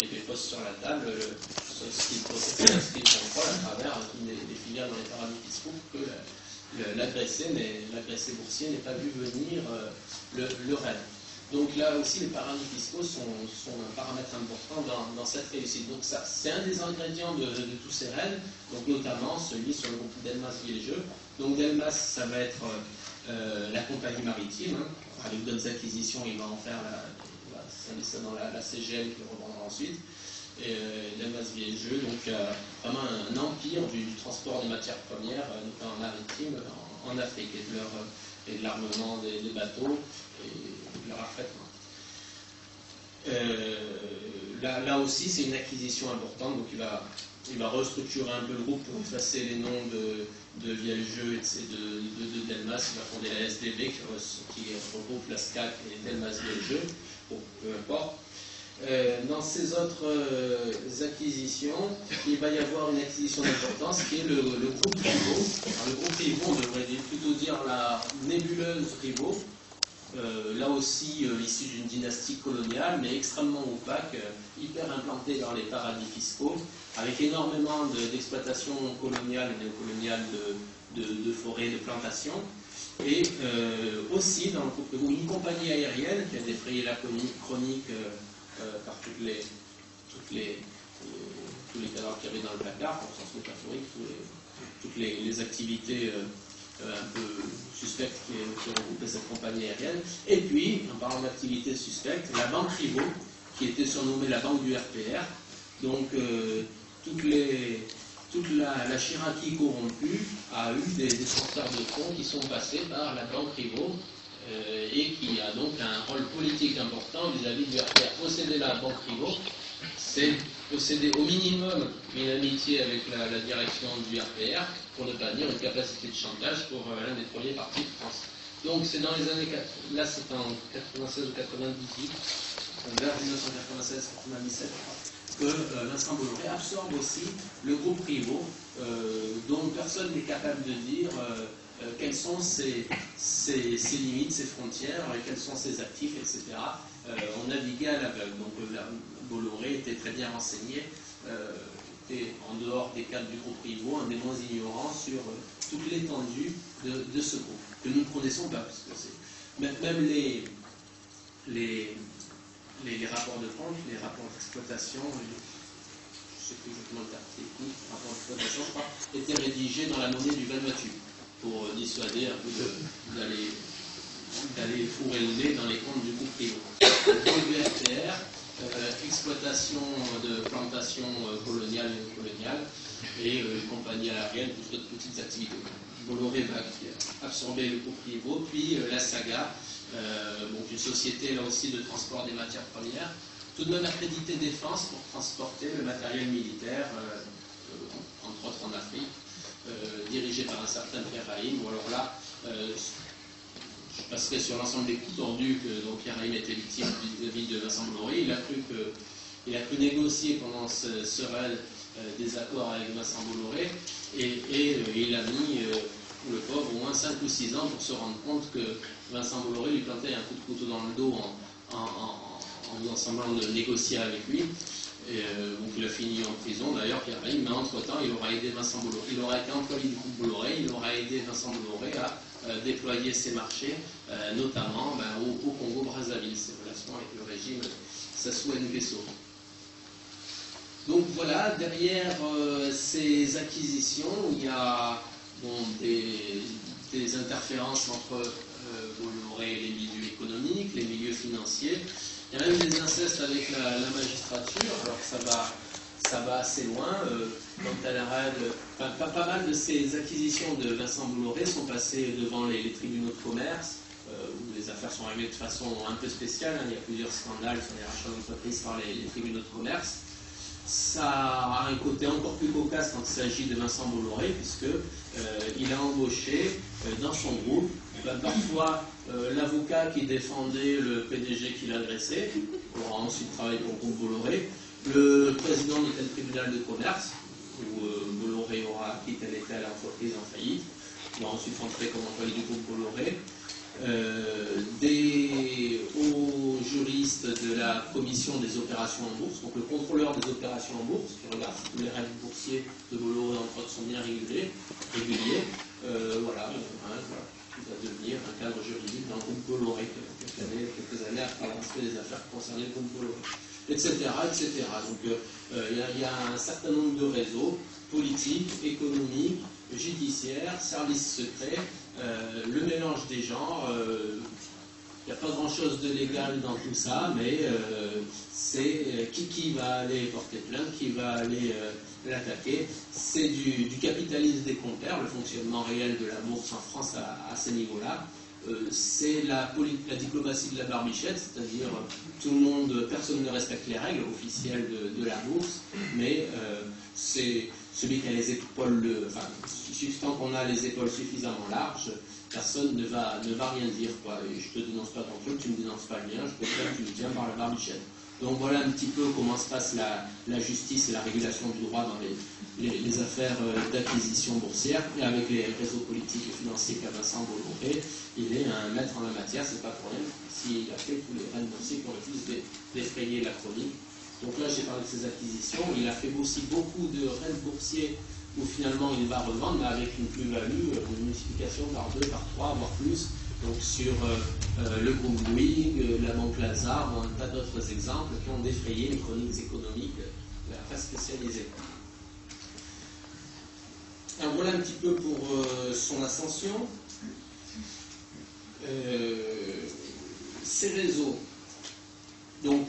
et les pose sur la table, ce qu'il contrôle à travers des filiales dans les paradis fiscaux pour que l'agressé boursier n'ait pas vu venir le rêve. Donc là aussi, les paradis fiscaux sont un paramètre important dans cette réussite. Donc ça, c'est un des ingrédients de tous ces raids, donc notamment celui sur le groupe Delmas-Vieux-Jeu. Donc Delmas, ça va être la compagnie maritime. Hein. Avec d'autres acquisitions, il va en faire ça dans la CGM qu'il revendra ensuite. Et Delmas-Vieux-Jeu, donc vraiment un empire du transport des matières premières, notamment maritime, en Afrique, et de l'armement des bateaux et de leur affrètement. Là aussi, c'est une acquisition importante, donc il va restructurer un peu le groupe pour effacer les noms de Vieux-Jeu et de Delmas. Il va fonder la SDB qui regroupe la SCAC et Delmas-Vieux-Jeu, peu importe. Dans ces autres acquisitions, il va y avoir une acquisition d'importance qui est le groupe Rivaux. Alors, le groupe Rivaux, on devrait plutôt dire la nébuleuse Rivaux. Là aussi, issu d'une dynastie coloniale, mais extrêmement opaque, hyper implantée dans les paradis fiscaux, avec énormément d'exploitation coloniale et néocoloniale de forêts, de plantations. Et aussi, dans le groupe Rivaux, une compagnie aérienne qui a défrayé la chronique par tous les cadavres qu'il y avait dans le placard, en sens métaphorique, toutes les activités un peu suspectes qui regroupaient cette compagnie aérienne. Et puis, en parlant d'activités suspectes, la banque Rivaux, qui était surnommée la banque du RPR, donc toute la Chiraki corrompue a eu des porteurs de fonds qui sont passés par la banque Rivaux, et qui a donc un rôle politique important vis-à-vis du RPR. Posséder la banque Rivaux, c'est posséder au minimum une amitié avec la direction du RPR, pour ne pas dire une capacité de chantage pour l'un des premiers partis de France. Donc c'est dans les années, là c'est en 96 ou 98, vers 1996-97, que Vincent Bolloré absorbe aussi le groupe Rivaux, dont personne n'est capable de dire quelles sont ses limites, ses frontières, quels sont ses actifs, etc. On naviguait à l'aveugle. Donc Bolloré était très bien renseigné, était en dehors des cadres du groupe Rivaux, un des moins ignorants sur toute l'étendue de ce groupe, que nous ne connaissons pas, parce que même les rapports de compte, les rapports d'exploitation, je ne sais plus exactement le terme technique, les rapports d'exploitation, je crois, étaient rédigés dans la monnaie du Vanuatu, pour dissuader un peu d'aller fourrer le nez dans les comptes du groupe Rivaux. Donc le RPR, exploitation de plantations coloniales et coloniales, et compagnie aérienne, toutes d'autres petites activités. Bolloré va absorber le groupe Rivaux, puis la Saga, donc une société là aussi de transport des matières premières, tout de même accrédité défense pour transporter le matériel militaire, entre autres en Afrique, dirigé par un certain Pierre Haïm. Ou alors là, je passerai sur l'ensemble des coups tordus dont Pierre Haïm était victime vis-à-vis de Vincent Bolloré. Il a cru négocier pendant ce raid des accords avec Vincent Bolloré, et il a mis, le pauvre, au moins 5 ou 6 ans pour se rendre compte que Vincent Bolloré lui plantait un coup de couteau dans le dos en faisant semblant de négocier avec lui. Donc il a fini en prison d'ailleurs, Pierre Haïm, mais entre-temps il aura aidé Vincent Bolloré, il aura été employé du groupe Bolloré, il aura aidé Vincent Bolloré à déployer ses marchés, notamment au Congo-Brazzaville, ses relations avec le régime Sassou Nguesso. Donc voilà, derrière ces acquisitions, il y a des interférences entre Bolloré et les milieux économiques, les milieux financiers. Il y a même des incestes avec la magistrature, alors ça va assez loin. Quant à la règle, pas mal de ces acquisitions de Vincent Bolloré sont passées devant les tribunaux de commerce, où les affaires sont arrivées de façon un peu spéciale. Il y a plusieurs scandales sur les rachats d'entreprises par les tribunaux de commerce. Ça a un côté encore plus cocasse quand il s'agit de Vincent Bolloré, puisqu'il a embauché dans son groupe parfois l'avocat qui défendait le PDG qu'il agressait, aura ensuite travaillé pour le groupe Bolloré, le président du tel tribunal de commerce, où Bolloré aura acquis telle et telle entreprise en faillite, il va ensuite rentrer comme employé du groupe Bolloré, des hauts juristes de la commission des opérations en bourse, donc le contrôleur des opérations en bourse, qui regarde si tous les règles boursiers de Bolloré entre autres sont bien réguliers. Voilà, qui va devenir un cadre juridique dans le groupe Bolloré quelques années après avoir fait des affaires concernant le groupe Bolloré, etc. etc. Donc il y a un certain nombre de réseaux politiques, économiques, judiciaires, services secrets, le mélange des genres. Il n'y a pas grand-chose de légal dans tout ça, mais c'est qui va aller porter plainte, qui va aller l'attaquer. C'est du capitalisme des compères, le fonctionnement réel de la bourse en France à ce niveau-là. C'est la diplomatie de la barbichette, c'est-à-dire tout le monde, personne ne respecte les règles officielles de la bourse, mais c'est celui qui a les épaules, enfin, tant qu'on a les épaules suffisamment larges, personne ne va rien dire, quoi. Et je te dénonce pas ton truc, tu me dénonces pas le mien, je peux faire que tu me tiens par la barbichette. Donc voilà un petit peu comment se passe la justice et la régulation du droit dans les affaires d'acquisition boursière. Et avec les réseaux politiques et financiers qu'a Vincent Bolloré, il est un maître en la matière, c'est pas pour rien, s'il a fait tous les règles boursiers qui ont le plus d'effrayer la chronique. Donc là j'ai parlé de ses acquisitions, il a fait aussi beaucoup de règles boursiers où finalement il va revendre, mais avec une plus-value, une multiplication par 2, par 3, voire plus. Donc sur le groupe Bouygues, la banque Lazare, ou un tas d'autres exemples qui ont défrayé les chroniques économiques de la presse spécialisée. Alors voilà un petit peu pour son ascension. Ces réseaux. Donc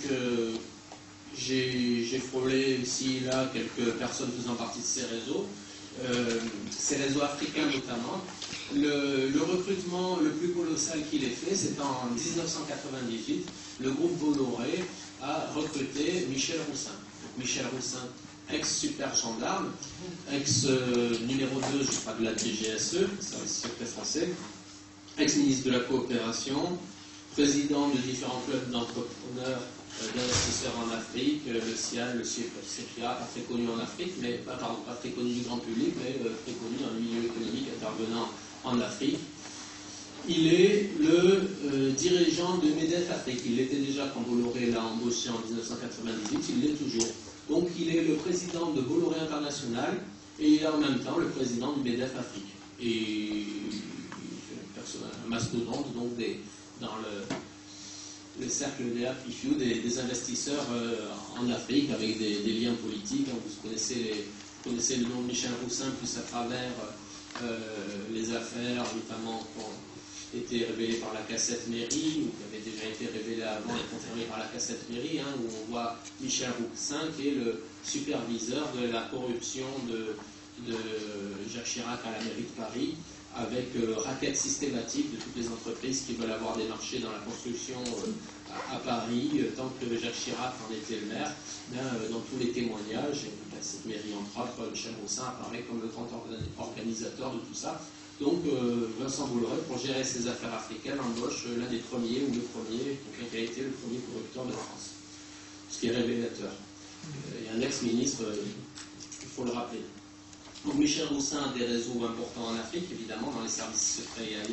j'ai frôlé ici et là quelques personnes faisant partie de ces réseaux. Ces réseaux africains notamment. Le recrutement le plus colossal qu'il ait fait, c'est en 1998. Le groupe Bolloré a recruté Michel Roussin. Donc Michel Roussin, ex-super gendarme, ex-numéro 2, je crois, de la DGSE, service secret français, ex-ministre de la coopération, président de différents clubs d'entrepreneurs, d'investisseurs en Afrique, le CIAL, le CFA, pas très connu en Afrique, mais pas très connu du grand public, mais très connu dans le milieu économique intervenant en Afrique. Il est le dirigeant de MEDEF Afrique. Il l'était déjà quand Bolloré l'a embauché en 1998, il l'est toujours. Donc il est le président de Bolloré International et en même temps le président du MEDEF Afrique. Et un mastodonte donc dans le cercle des APIFU, des investisseurs en Afrique avec des liens politiques. Vous connaissez le nom de Michel Roussin plus à travers les affaires, notamment qui ont été révélées par la cassette Mairie, ou qui avaient déjà été révélées avant et confirmées par la cassette Mairie, où on voit Michel Roussin qui est le superviseur de la corruption de Jacques Chirac à la mairie de Paris, avec raquette systématique de toutes les entreprises qui veulent avoir des marchés dans la construction à Paris, tant que Jacques Chirac en était le maire. Dans tous les témoignages, cette mairie entre autres, Michel Roussin apparaît comme le grand organisateur de tout ça. Donc Vincent Bolloré, pour gérer ses affaires africaines, embauche l'un des premiers, ou le premier, qui a été le premier corrupteur de France. Ce qui est révélateur. Et un ex-ministre, il faut le rappeler. Donc Michel Roussin a des réseaux importants en Afrique, évidemment, dans les services secrets et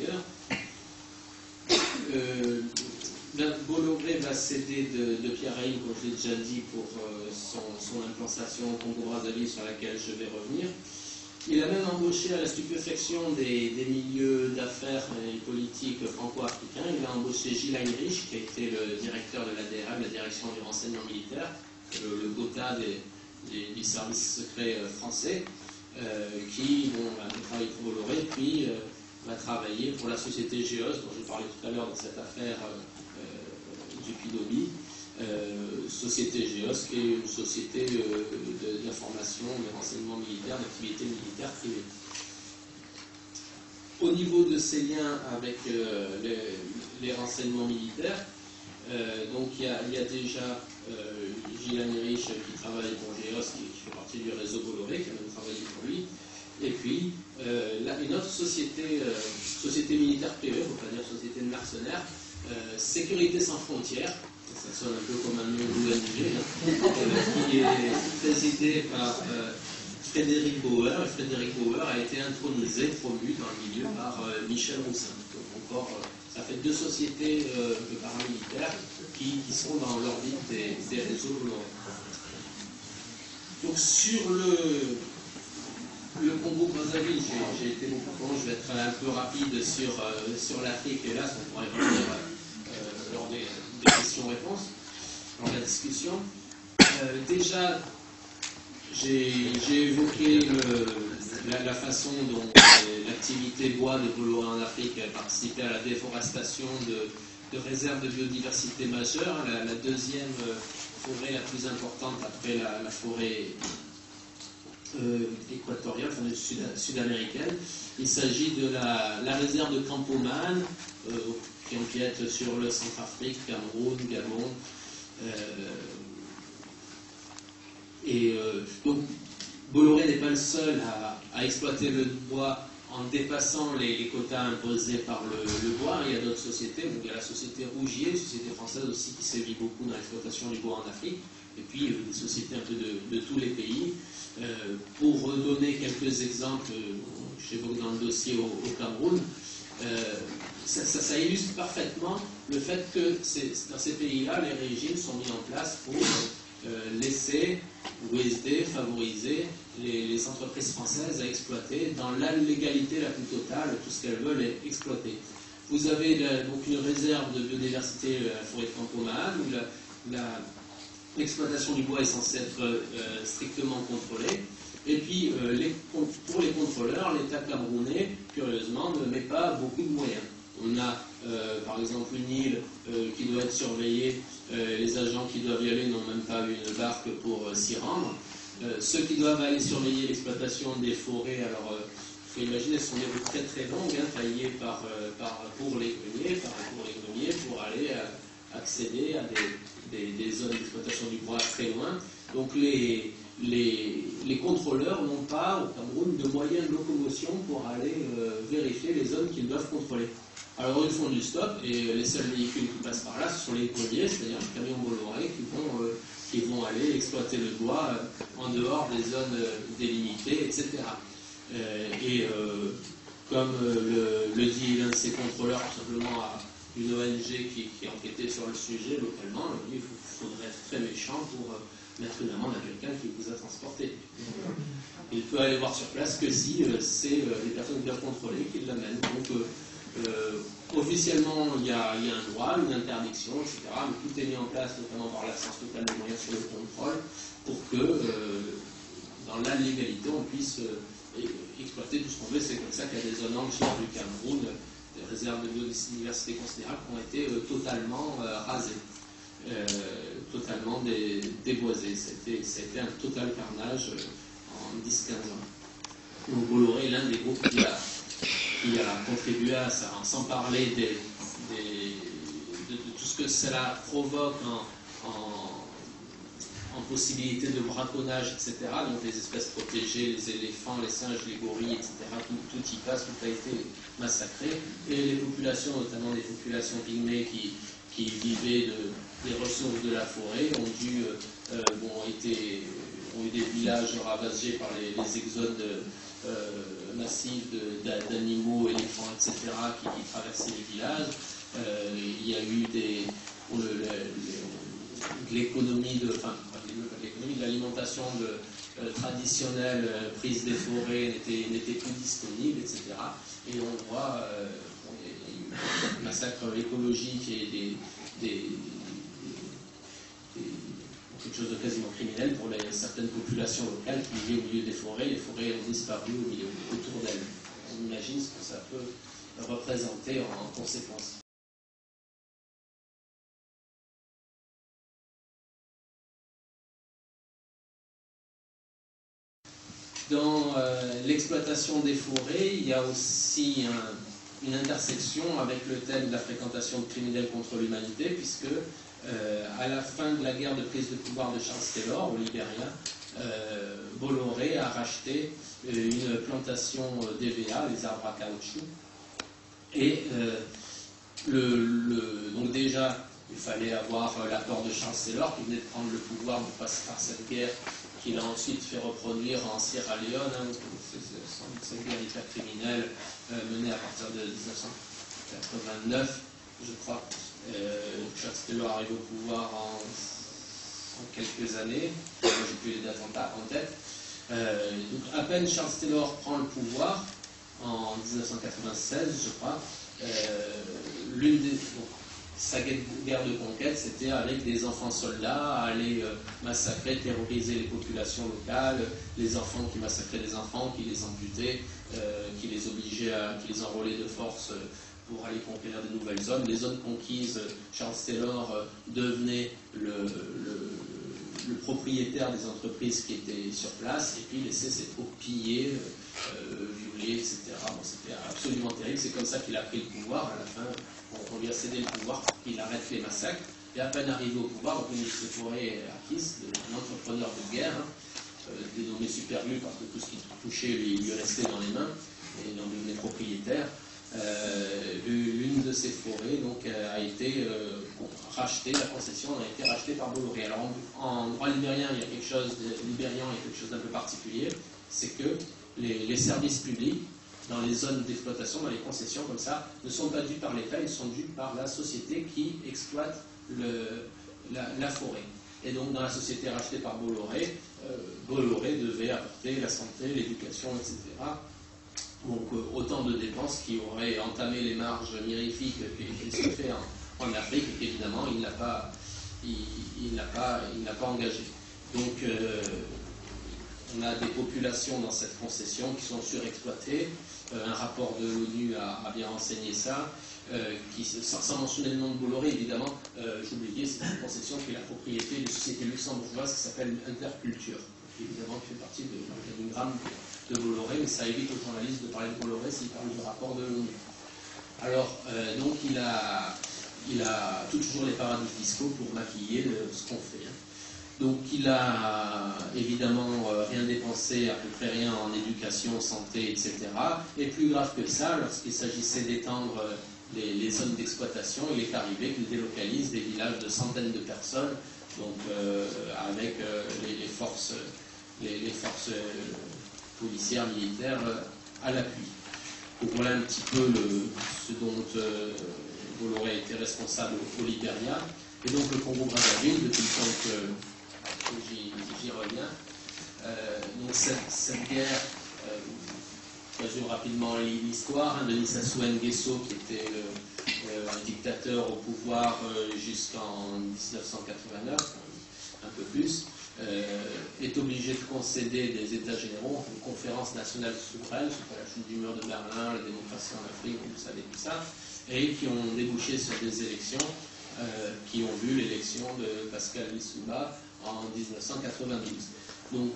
ailleurs. Bolloré va céder de Pierre Haïm, comme je l'ai déjà dit, pour son implantation au Congo-Brazzaville, sur laquelle je vais revenir. Il a même embauché à la stupéfaction des milieux d'affaires et politiques franco-africains. Il a embauché Gilles Heinrich, qui a été le directeur de l'ADRM, la direction du renseignement militaire, le GOTA du service secret français, qui va travailler pour Bolloré, puis va travailler pour la société GEOS, dont je parlais tout à l'heure dans cette affaire du Pidobi. Société GEOS, qui est une société d'information, de renseignement militaire, d'activité militaire privée. Au niveau de ces liens avec les renseignements militaires, donc il y a déjà Gilles Heinrich qui travaille pour GEOS, qui fait partie du réseau Bolloré, qui a même travaillé pour lui. Et puis une autre société militaire privée, il ne faut pas dire société de mercenaires, Sécurité sans frontières, ça sonne un peu comme un nom d'ONG, qui est présidé par Frédéric Bauer. Et Frédéric Bauer a été intronisé, promu dans le milieu par Michel Roussin. Donc encore, ça fait deux sociétés paramilitaires qui sont dans l'orbite des réseaux Bolloré. Donc sur le Congo-Brazzaville, j'ai été beaucoup long, je vais être un peu rapide sur l'Afrique, et là, on pourrait revenir lors des questions-réponses, dans la discussion. Déjà, j'ai évoqué la façon dont l'activité bois de Bolloré en Afrique a participé à la déforestation de réserves de biodiversité majeures, la deuxième forêt la plus importante après la forêt équatoriale, enfin, sud-américaine. Il s'agit de la réserve de Campoman, qui empiète sur le Centrafrique, Cameroun, Gabon. Donc, Bolloré n'est pas le seul à exploiter le bois en dépassant les quotas imposés par le bois. Il y a d'autres sociétés, donc il y a la société Rougier, une société française aussi qui sévit beaucoup dans l'exploitation du bois en Afrique, et puis des sociétés un peu de tous les pays. Pour donner quelques exemples, j'évoque dans le dossier au Cameroun, ça illustre parfaitement le fait que dans ces pays-là, les régimes sont mis en place pour laisser ou aider, favoriser les entreprises françaises à exploiter dans la légalité la plus totale tout ce qu'elles veulent exploiter. Vous avez donc une réserve de biodiversité, la forêt de Campoman, où l'exploitation du bois est censée être strictement contrôlée. Et puis, pour les contrôleurs, l'État camerounais, curieusement, ne met pas beaucoup de moyens. On a, par exemple, une île qui doit être surveillée. Les agents qui doivent y aller n'ont même pas une barque pour s'y rendre. Ceux qui doivent aller surveiller l'exploitation des forêts, alors, il faut imaginer, ce sont des routes très très longues, taillées pour les greniers, pour aller accéder à des zones d'exploitation du bois très loin. Donc les contrôleurs n'ont pas, au Cameroun, de moyens de locomotion pour aller vérifier les zones qu'ils doivent contrôler. Alors ils font du stop, et les seuls véhicules qui passent par là, ce sont les greniers, c'est-à-dire les camions Bolloré qui vont aller exploiter le bois en dehors des zones délimitées, etc. Comme le dit l'un de ces contrôleurs, tout simplement à une ONG qui enquêtait sur le sujet localement, il faudrait être très méchant pour mettre une amende à quelqu'un qui vous a transporté. Il peut aller voir sur place que si c'est les personnes bien contrôlées qui l'amènent. Donc officiellement, il y a un droit, une interdiction, etc. Mais tout est mis en place, notamment par l'absence totale de moyens sur le contrôle, pour que dans la légalité, on puisse exploiter tout ce qu'on veut. C'est comme ça qu'il y a des zones entières du Cameroun, des réserves de biodiversité considérables qui ont été totalement rasées, totalement déboisées. C'était un total carnage en 10-15 ans. Donc Bolloré est l'un des groupes qui a contribué à ça, sans parler de tout ce que cela provoque en possibilité de braconnage, etc. Donc les espèces protégées, les éléphants, les singes, les gorilles, etc. Tout y passe, tout a été massacré. Et les populations, notamment les populations pygmées qui vivaient des ressources de la forêt, ont eu des villages ravagés par les exodes massifs d'animaux, éléphants, etc. qui traversaient les villages. Il y a eu l'économie de l'alimentation traditionnelle prise des forêts n'était plus disponible, etc. Et on voit un massacre écologique et quelque chose de quasiment criminel pour certaines populations locales qui vivaient au milieu des forêts. Les forêts ont disparu autour d'elles. On imagine ce que ça peut représenter en conséquence. Dans l'exploitation des forêts, il y a aussi une intersection avec le thème de la fréquentation de criminels contre l'humanité, puisque à la fin de la guerre de prise de pouvoir de Charles Taylor au Libéria, Bolloré a racheté une plantation d'EVA, les arbres à caoutchouc. Et donc déjà, il fallait avoir l'accord de Charles Taylor qui venait de prendre le pouvoir par cette guerre qu'il a ensuite fait reproduire en Sierra Leone, cette guerre hyper criminelle menée à partir de 1989, je crois. Charles Taylor arrive au pouvoir en quelques années. Moi, j'ai plus les dates en tête. Donc, à peine Charles Taylor prend le pouvoir, en 1996, je crois, sa guerre de conquête, c'était avec des enfants soldats, aller massacrer, terroriser les populations locales, les enfants qui massacraient les enfants, qui les amputaient, qui les obligeaient qui les enrôlaient de force pour aller conquérir de nouvelles zones. Les zones conquises, Charles Taylor devenait le propriétaire des entreprises qui étaient sur place, et puis laissait ses troupes piller, violer, etc. Bon, c'était absolument terrible. C'est comme ça qu'il a pris le pouvoir. À la fin, on lui a cédé le pouvoir pour qu'il arrête les massacres. Et à peine arrivé au pouvoir, Denis Sefforé Akis, un entrepreneur de guerre, dénommé Superlu parce que tout ce qui touchait lui restait dans les mains, et il en devenait propriétaire. L'une de ces forêts donc, a été rachetée, la concession a été rachetée par Bolloré. Alors en droit libérien, il y a quelque chose d'un peu particulier, c'est que les services publics dans les zones d'exploitation, dans les concessions comme ça, ne sont pas dus par l'État, ils sont dus par la société qui exploite la forêt. Et donc dans la société rachetée par Bolloré, Bolloré devait apporter la santé, l'éducation, etc. Donc autant de dépenses qui auraient entamé les marges mirifiques qu'il se fait en Afrique, et qu'évidemment il n'a pas engagé. Donc on a des populations dans cette concession qui sont surexploitées. Un rapport de l'ONU a bien renseigné ça, sans mentionner le nom de Bolloré, évidemment, j'oubliais, c'est une concession qui est la propriété d'une société luxembourgeoise qui s'appelle Interculture, qui évidemment fait partie de l'organigramme de Bolloré, mais ça évite aux journalistes de parler de Bolloré s'ils parlent du rapport de l'ONU. Alors, donc il a toujours les paradis fiscaux pour maquiller ce qu'on fait. Donc il a évidemment rien dépensé, à peu près rien en éducation, santé, etc. Et plus grave que ça, lorsqu'il s'agissait d'étendre les zones d'exploitation, il est arrivé qu'il délocalise des villages de centaines de personnes, donc avec les forces policières, militaires à l'appui. Donc voilà un petit peu ce dont Bolloré était responsable au Libéria. Et donc le Congo-Brazzaville, depuis le temps que j'y reviens. Donc cette guerre, je résume rapidement l'histoire, Denis Sassou Nguesso, qui était un dictateur au pouvoir jusqu'en 1989, un peu plus, est obligé de concéder des États généraux, une conférence nationale souveraine, suite à la chute du mur de Berlin, la démocratie en Afrique, vous savez tout ça, et qui ont débouché sur des élections qui ont vu l'élection de Pascal Lissouba en 1992. Donc,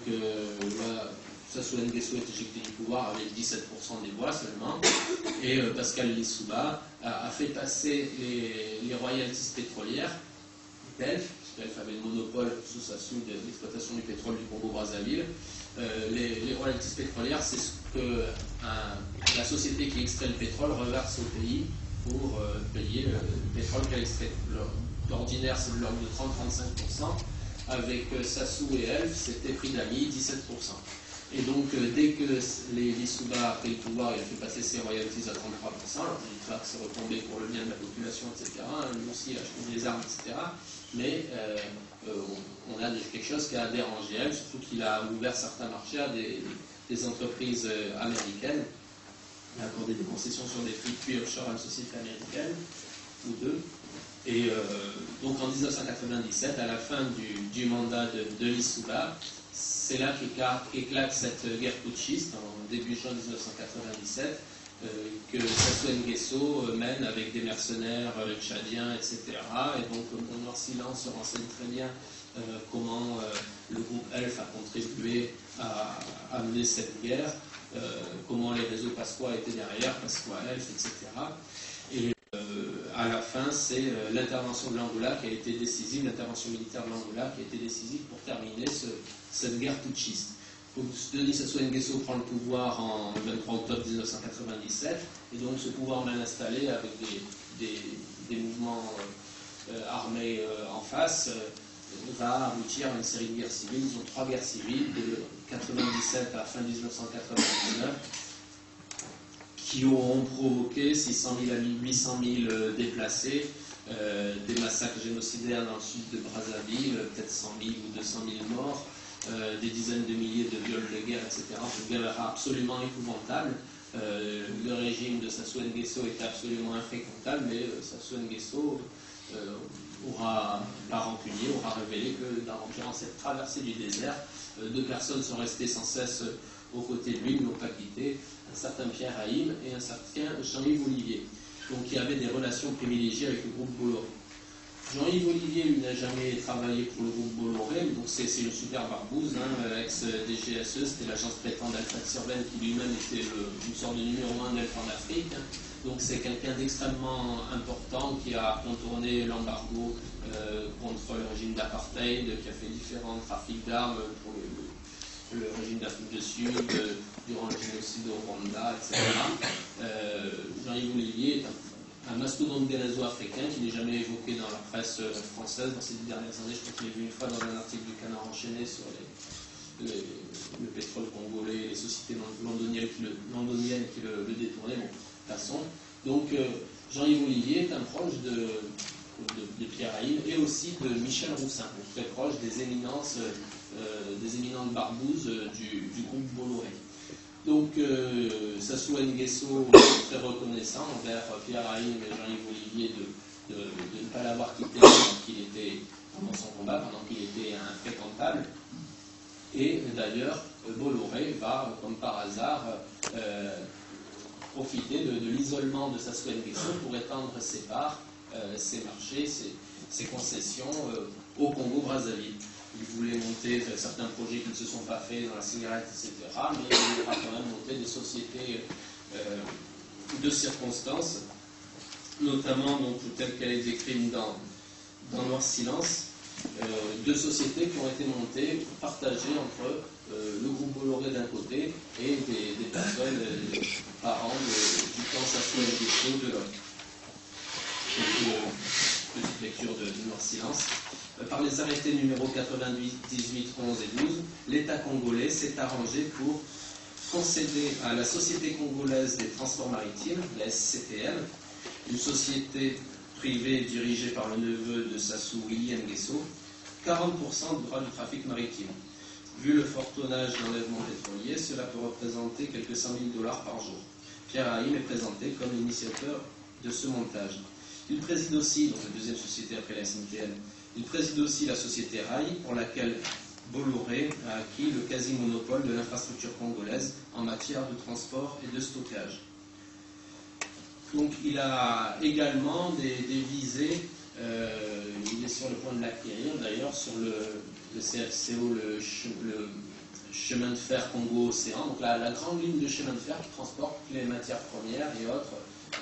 Sassou Nguesso est éjecté du pouvoir avec 17% des voix seulement, et Pascal Lissouba a fait passer les royalties pétrolières d'Elf, puisque Elf avait le monopole sous Sassou de l'exploitation du pétrole du Congo-Brazzaville. Les royalties pétrolières, c'est ce que la société qui extrait le pétrole reverse au pays pour payer le pétrole qu'elle extrait. D'ordinaire, c'est de l'ordre de 30-35%. Avec Sassou et Elf, c'était prix d'amis, 17%. Et donc, dès que les Lissouba a pris le pouvoir, il a fait passer ses royalties à 33%. Alors, il va se retomber pour le bien de la population, etc. Lui aussi, il a acheté des armes, etc. Mais on a quelque chose qui a dérangé Elf, surtout qu'il a ouvert certains marchés à des entreprises américaines. Il a accordé des concessions sur des puits offshore à une société américaine, ou deux. Et donc en 1997, à la fin du mandat de Lissouba, c'est là qu'éclate cette guerre putschiste, en début juin 1997, que Sassou Nguesso mène avec des mercenaires tchadiens, etc. Et donc mon noir silence se renseigne très bien comment le groupe Elf a contribué à mener cette guerre, comment les réseaux Pasqua étaient derrière, Pasqua Elf, etc. Et à la fin, c'est l'intervention de l'Angola qui a été décisive, l'intervention militaire de l'Angola qui a été décisive pour terminer cette guerre putschiste. Denis Sassou Nguesso prend le pouvoir en 23 octobre 1997, et donc ce pouvoir on l'a installé avec des mouvements armés en face, va aboutir à une série de guerres civiles. Ils ont 3 guerres civiles, de 1997 à fin 1999, qui auront provoqué 600 000 à 800 000 déplacés, des massacres génocidaires dans le sud de Brazzaville, peut-être 100 000 ou 200 000 morts, des dizaines de milliers de viols de guerre, etc. Une guerre absolument épouvantable. Le régime de Sassou Nguesso était absolument infréquentable, mais Sassou Nguesso aura rancunier, aura révélé que durant cette traversée du désert, 2 personnes sont restées sans cesse aux côtés de lui, ne l'ont pas quitté, un certain Pierre Haïm et un certain Jean-Yves Olivier, donc qui avaient des relations privilégiées avec le groupe Bolloré. Jean-Yves Olivier, lui, n'a jamais travaillé pour le groupe Bolloré, donc c'est une super barbouze, hein, ex-DGSE, c'était l'agence traitante d'Alfred Sirven, qui lui-même était une sorte de numéro 1 d'Elf en Afrique. Hein. Donc c'est quelqu'un d'extrêmement important qui a contourné l'embargo contre le régime d'apartheid, qui a fait différents trafics d'armes pour le régime d'Afrique du Sud, durant le génocide au Rwanda, etc. Jean-Yves Olivier est un mastodonte des réseaux africains qui n'est jamais évoqué dans la presse française dans ces 10 dernières années. Je crois qu'il est vu une fois dans un article du Canard enchaîné sur le pétrole congolais, les sociétés londoniennes qui le détournaient. Bon, passons. Donc Jean-Yves Olivier est un proche de Pierre Haïm et aussi de Michel Roussin, très proche des éminentes barbouzes du groupe Bolloré. Donc, Sassou Nguesso est très reconnaissant envers Pierre Haïm et Jean-Yves Olivier de ne pas l'avoir quitté pendant son combat, pendant qu'il était infréquentable. Et d'ailleurs, Bolloré va, comme par hasard, profiter de l'isolement de Sassou Nguesso pour étendre ses parts, ses marchés, ses concessions au Congo-Brazzaville. Il voulait monter certains projets qui ne se sont pas faits dans la cigarette, etc. Mais il aura quand même monté des sociétés de circonstances, notamment donc, telles qu'elle est décrite dans Noir Silence, 2 sociétés qui ont été montées, partagées entre le groupe Bolloré d'un côté et des personnes, parents du camp Sassou Nguesso de l'autre. Petite lecture de Noir Silence. Par les arrêtés numéro 98, 11 et 12, l'État congolais s'est arrangé pour concéder à la Société congolaise des transports maritimes, la SCTM, une société privée dirigée par le neveu de Sassou Nguesso, 40% du droit du trafic maritime. Vu le fort tonnage d'enlèvement pétrolier, cela peut représenter quelques 100 000 $ par jour. Pierre Haïm est présenté comme l'initiateur de ce montage. Il préside aussi, donc la deuxième société après la SNTL, il préside aussi la société RAI, pour laquelle Bolloré a acquis le quasi-monopole de l'infrastructure congolaise en matière de transport et de stockage. Donc il a également des visées, il est sur le point de l'acquérir d'ailleurs, sur le CFCO, le chemin de fer Congo-Océan, donc la grande ligne de chemin de fer qui transporte les matières premières et autres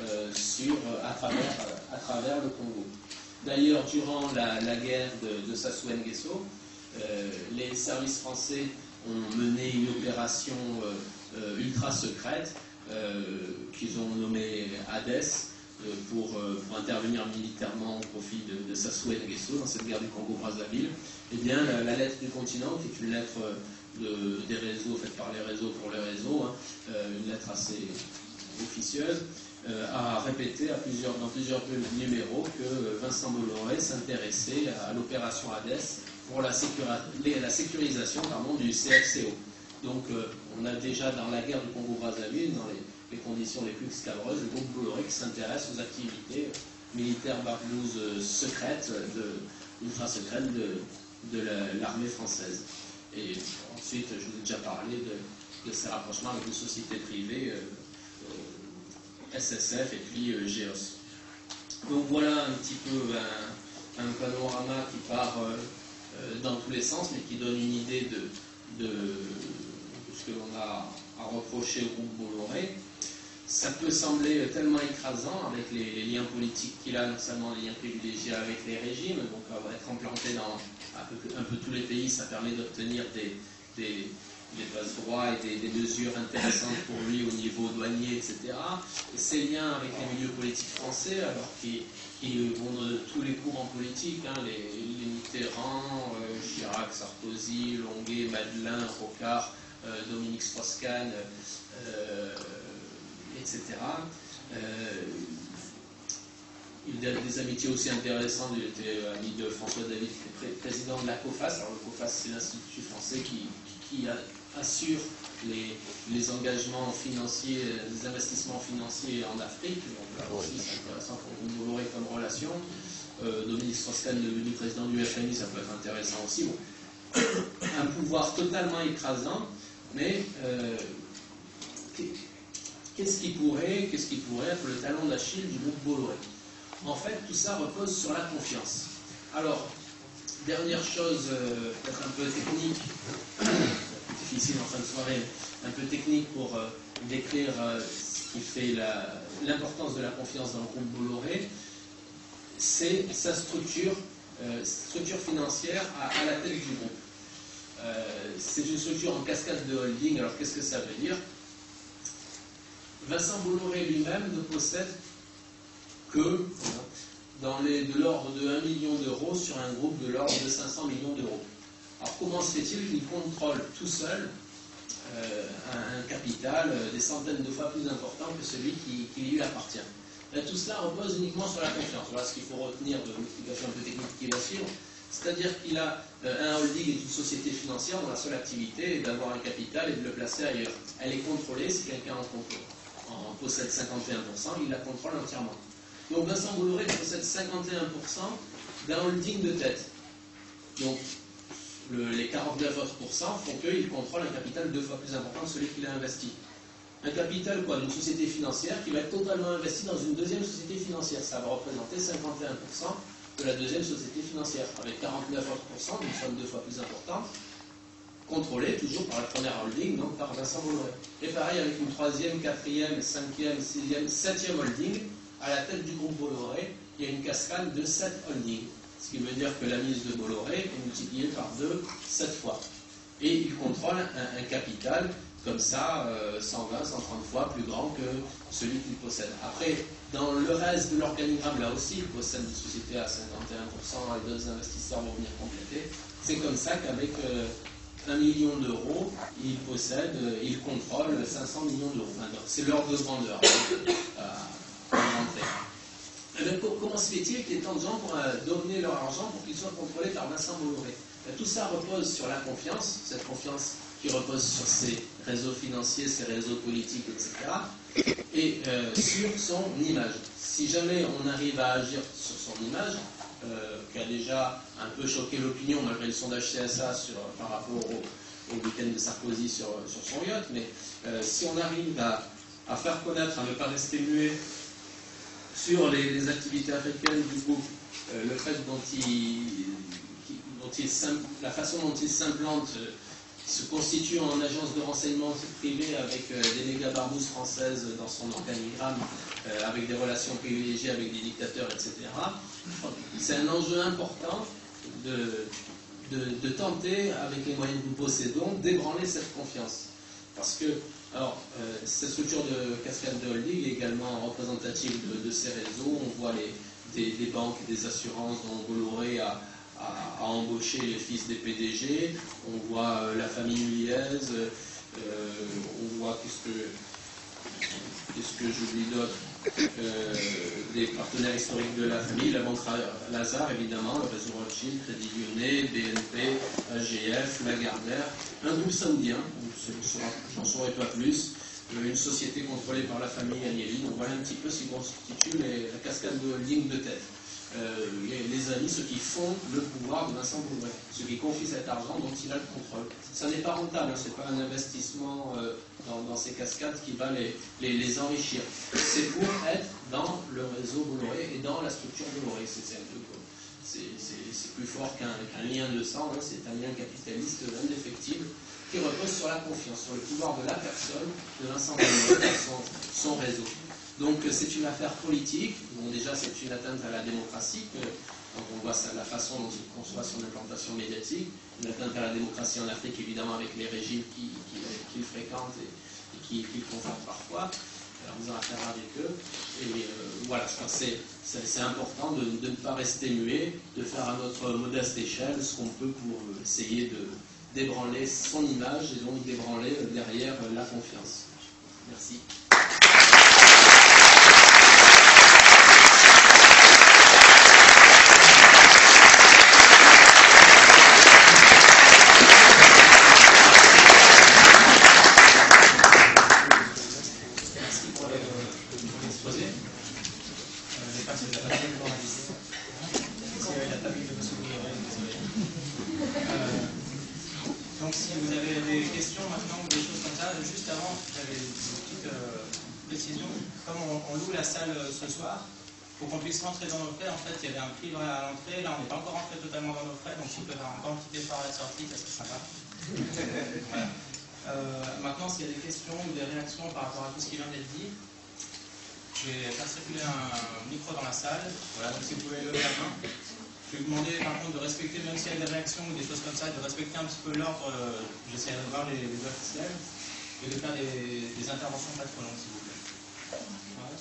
à travers le Congo. D'ailleurs, durant la guerre de Sassou Nguesso, les services français ont mené une opération ultra secrète qu'ils ont nommée Hades pour intervenir militairement au profit de Sassou Nguesso dans cette guerre du Congo-Brazzaville. Eh bien, la lettre du continent, qui est une lettre des réseaux, faite par les réseaux pour les réseaux, hein, une lettre assez officieuse, a répété dans plusieurs numéros que Vincent Bolloré s'intéressait à l'opération Hades pour la sécurisation du CFCO. Donc on a déjà dans la guerre du Congo-Brazzaville, dans les conditions les plus scabreuses, le groupe Bolloré qui s'intéresse aux activités militaires barbouzes secrètes, ultra secrètes de l'armée française. Et ensuite, je vous ai déjà parlé de ces rapprochements avec les sociétés privées, SSF et puis GEOS. Donc voilà un petit peu un panorama qui part dans tous les sens, mais qui donne une idée de ce que l'on a à reprocher au groupe Bolloré. Ça peut sembler tellement écrasant avec les liens politiques qu'il a, non seulement les liens privilégiés avec les régimes, donc être implanté dans un peu tous les pays, ça permet d'obtenir des passe-droits et des mesures intéressantes pour lui au niveau douanier, etc. Et ces liens avec les milieux politiques français, alors qui vont de tous les courants politiques, hein, les Mitterrand, Chirac, Sarkozy, Longuet, Madeleine, Rocard, Dominique Strauss-Kahn, etc. il a des amitiés aussi intéressantes. Il était ami de François David, qui est président de la COFAS. Alors le COFAS, c'est l'Institut français qui assure les engagements financiers, les investissements financiers en Afrique. Donc là aussi, c'est intéressant pour vous Bolloré comme relation. Dominique Strauss-Kahn, devenu président du FMI, ça peut être intéressant aussi. Bon. Un pouvoir totalement écrasant, mais qu'est-ce qui pourrait être le talon d'Achille du groupe Bolloré? En fait, tout ça repose sur la confiance. Alors, dernière chose, peut-être un peu technique, difficile en fin de soirée, un peu technique pour décrire ce qui fait l'importance de la confiance dans le groupe Bolloré, c'est sa structure financière à la tête du groupe. C'est une structure en cascade de holding. Alors qu'est-ce que ça veut dire? Vincent Bolloré lui-même ne possède que de l'ordre de 1 million d'euros sur un groupe de l'ordre de 500 millions d'euros. Alors comment se fait-il qu'il contrôle tout seul un capital des centaines de fois plus important que celui qui lui appartient? Tout cela repose uniquement sur la confiance. Voilà ce qu'il faut retenir de l'explication un peu technique qui va suivre. C'est-à-dire qu'il a un holding est une société financière dont la seule activité est d'avoir un capital et de le placer ailleurs. Elle est contrôlée, si quelqu'un en possède 51%, il la contrôle entièrement. Donc Vincent Bolloré possède 51% d'un holding de tête. Donc les 49 autres pourcents font qu'il contrôle un capital 2 fois plus important que celui qu'il a investi. Un capital d'une société financière qui va être totalement investi dans une deuxième société financière. Ça va représenter 51% de la deuxième société financière, avec 49 autres %, une somme 2 fois plus importante, contrôlée toujours par la première holding, donc par Vincent Bolloré. Et pareil avec une troisième, quatrième, cinquième, sixième, septième holding, à la tête du groupe Bolloré, il y a une cascade de 7 holdings. Ce qui veut dire que la mise de Bolloré est multipliée par 2, 7 fois. Et il contrôle un capital comme ça, 120, 130 fois plus grand que celui qu'il possède. Après, dans le reste de l'organigramme, là aussi, il possède des sociétés à 51%, et d'autres investisseurs vont venir compléter. C'est comme ça qu'avec 1 million d'euros, il contrôle 500 millions d'euros. Enfin, c'est l'ordre de grandeur à l'entrée. Comment se fait-il qu'il y ait tant de gens pour donner leur argent pour qu'ils soient contrôlés par Vincent Bolloré? Tout ça repose sur la confiance, cette confiance qui repose sur ses réseaux financiers, ses réseaux politiques, etc. Et sur son image. Si jamais on arrive à agir sur son image, qui a déjà un peu choqué l'opinion malgré le sondage CSA par rapport au week-end de Sarkozy sur son yacht, mais si on arrive à faire connaître, à ne pas rester muet sur les activités africaines du groupe, le fait la façon dont il s'implante, se constitue en agence de renseignement privée avec des méga-barbouzes françaises dans son organigramme, avec des relations privilégiées avec des dictateurs, etc. C'est un enjeu important de tenter, avec les moyens que nous possédons, d'ébranler cette confiance. Parce que, cette structure de cascade de holding est également représentative de ces réseaux. On voit des banques et des assurances dont Bolloré a embauché les fils des PDG, on voit la famille Nuliez, on voit qu'est-ce que j'oublie d'autre, des partenaires historiques de la famille, la banque Lazare évidemment, le réseau Rothschild, Crédit Lyonnais, BNP, AGF, Lagardère, un groupe saoudien, j'en saurais pas plus, une société contrôlée par la famille Agnelli. Donc voilà un petit peu ce qui constitue la cascade de holding de tête. Les amis, ceux qui font le pouvoir de Vincent Bolloré, ceux qui confient cet argent dont il a le contrôle. Ça n'est pas rentable, ce n'est pas un investissement dans ces cascades qui va les enrichir. C'est pour être dans le réseau Bolloré et dans la structure Bolloré. C'est plus fort qu'un lien de sang, c'est un lien capitaliste indéfectible qui repose sur la confiance, sur le pouvoir de la personne, de Vincent Bolloré et son réseau. Donc c'est une affaire politique. Bon, déjà c'est une atteinte à la démocratie, quand on voit la façon dont il conçoit son implantation médiatique, une atteinte à la démocratie en Afrique évidemment avec les régimes qu'il fréquente et qu'il conforte parfois, en faisant affaire avec eux. Et voilà, je pense que c'est important de ne pas rester muet, de faire à notre modeste échelle ce qu'on peut pour essayer d'ébranler son image et donc d'ébranler derrière la confiance. Merci. juste avant, j'avais une petite précision. Comme on loue la salle ce soir, pour qu'on puisse rentrer dans nos frais, en fait, il y avait un prix à l'entrée. Là, on n'est pas encore rentré totalement dans nos frais, donc si on peut faire encore un petit effort à la sortie, ça serait sympa. Voilà. Maintenant, s'il y a des questions ou des réactions par rapport à tout ce qui vient d'être dit, je vais faire circuler un micro dans la salle. Voilà, donc si vous pouvez lever la main. Je vais vous demander par contre de respecter, même s'il y a des réactions ou des choses comme ça, de respecter un petit peu l'ordre. J'essaierai de voir les doigts qui se lèvent et de faire des interventions pas trop longues, s'il vous plaît. Voilà.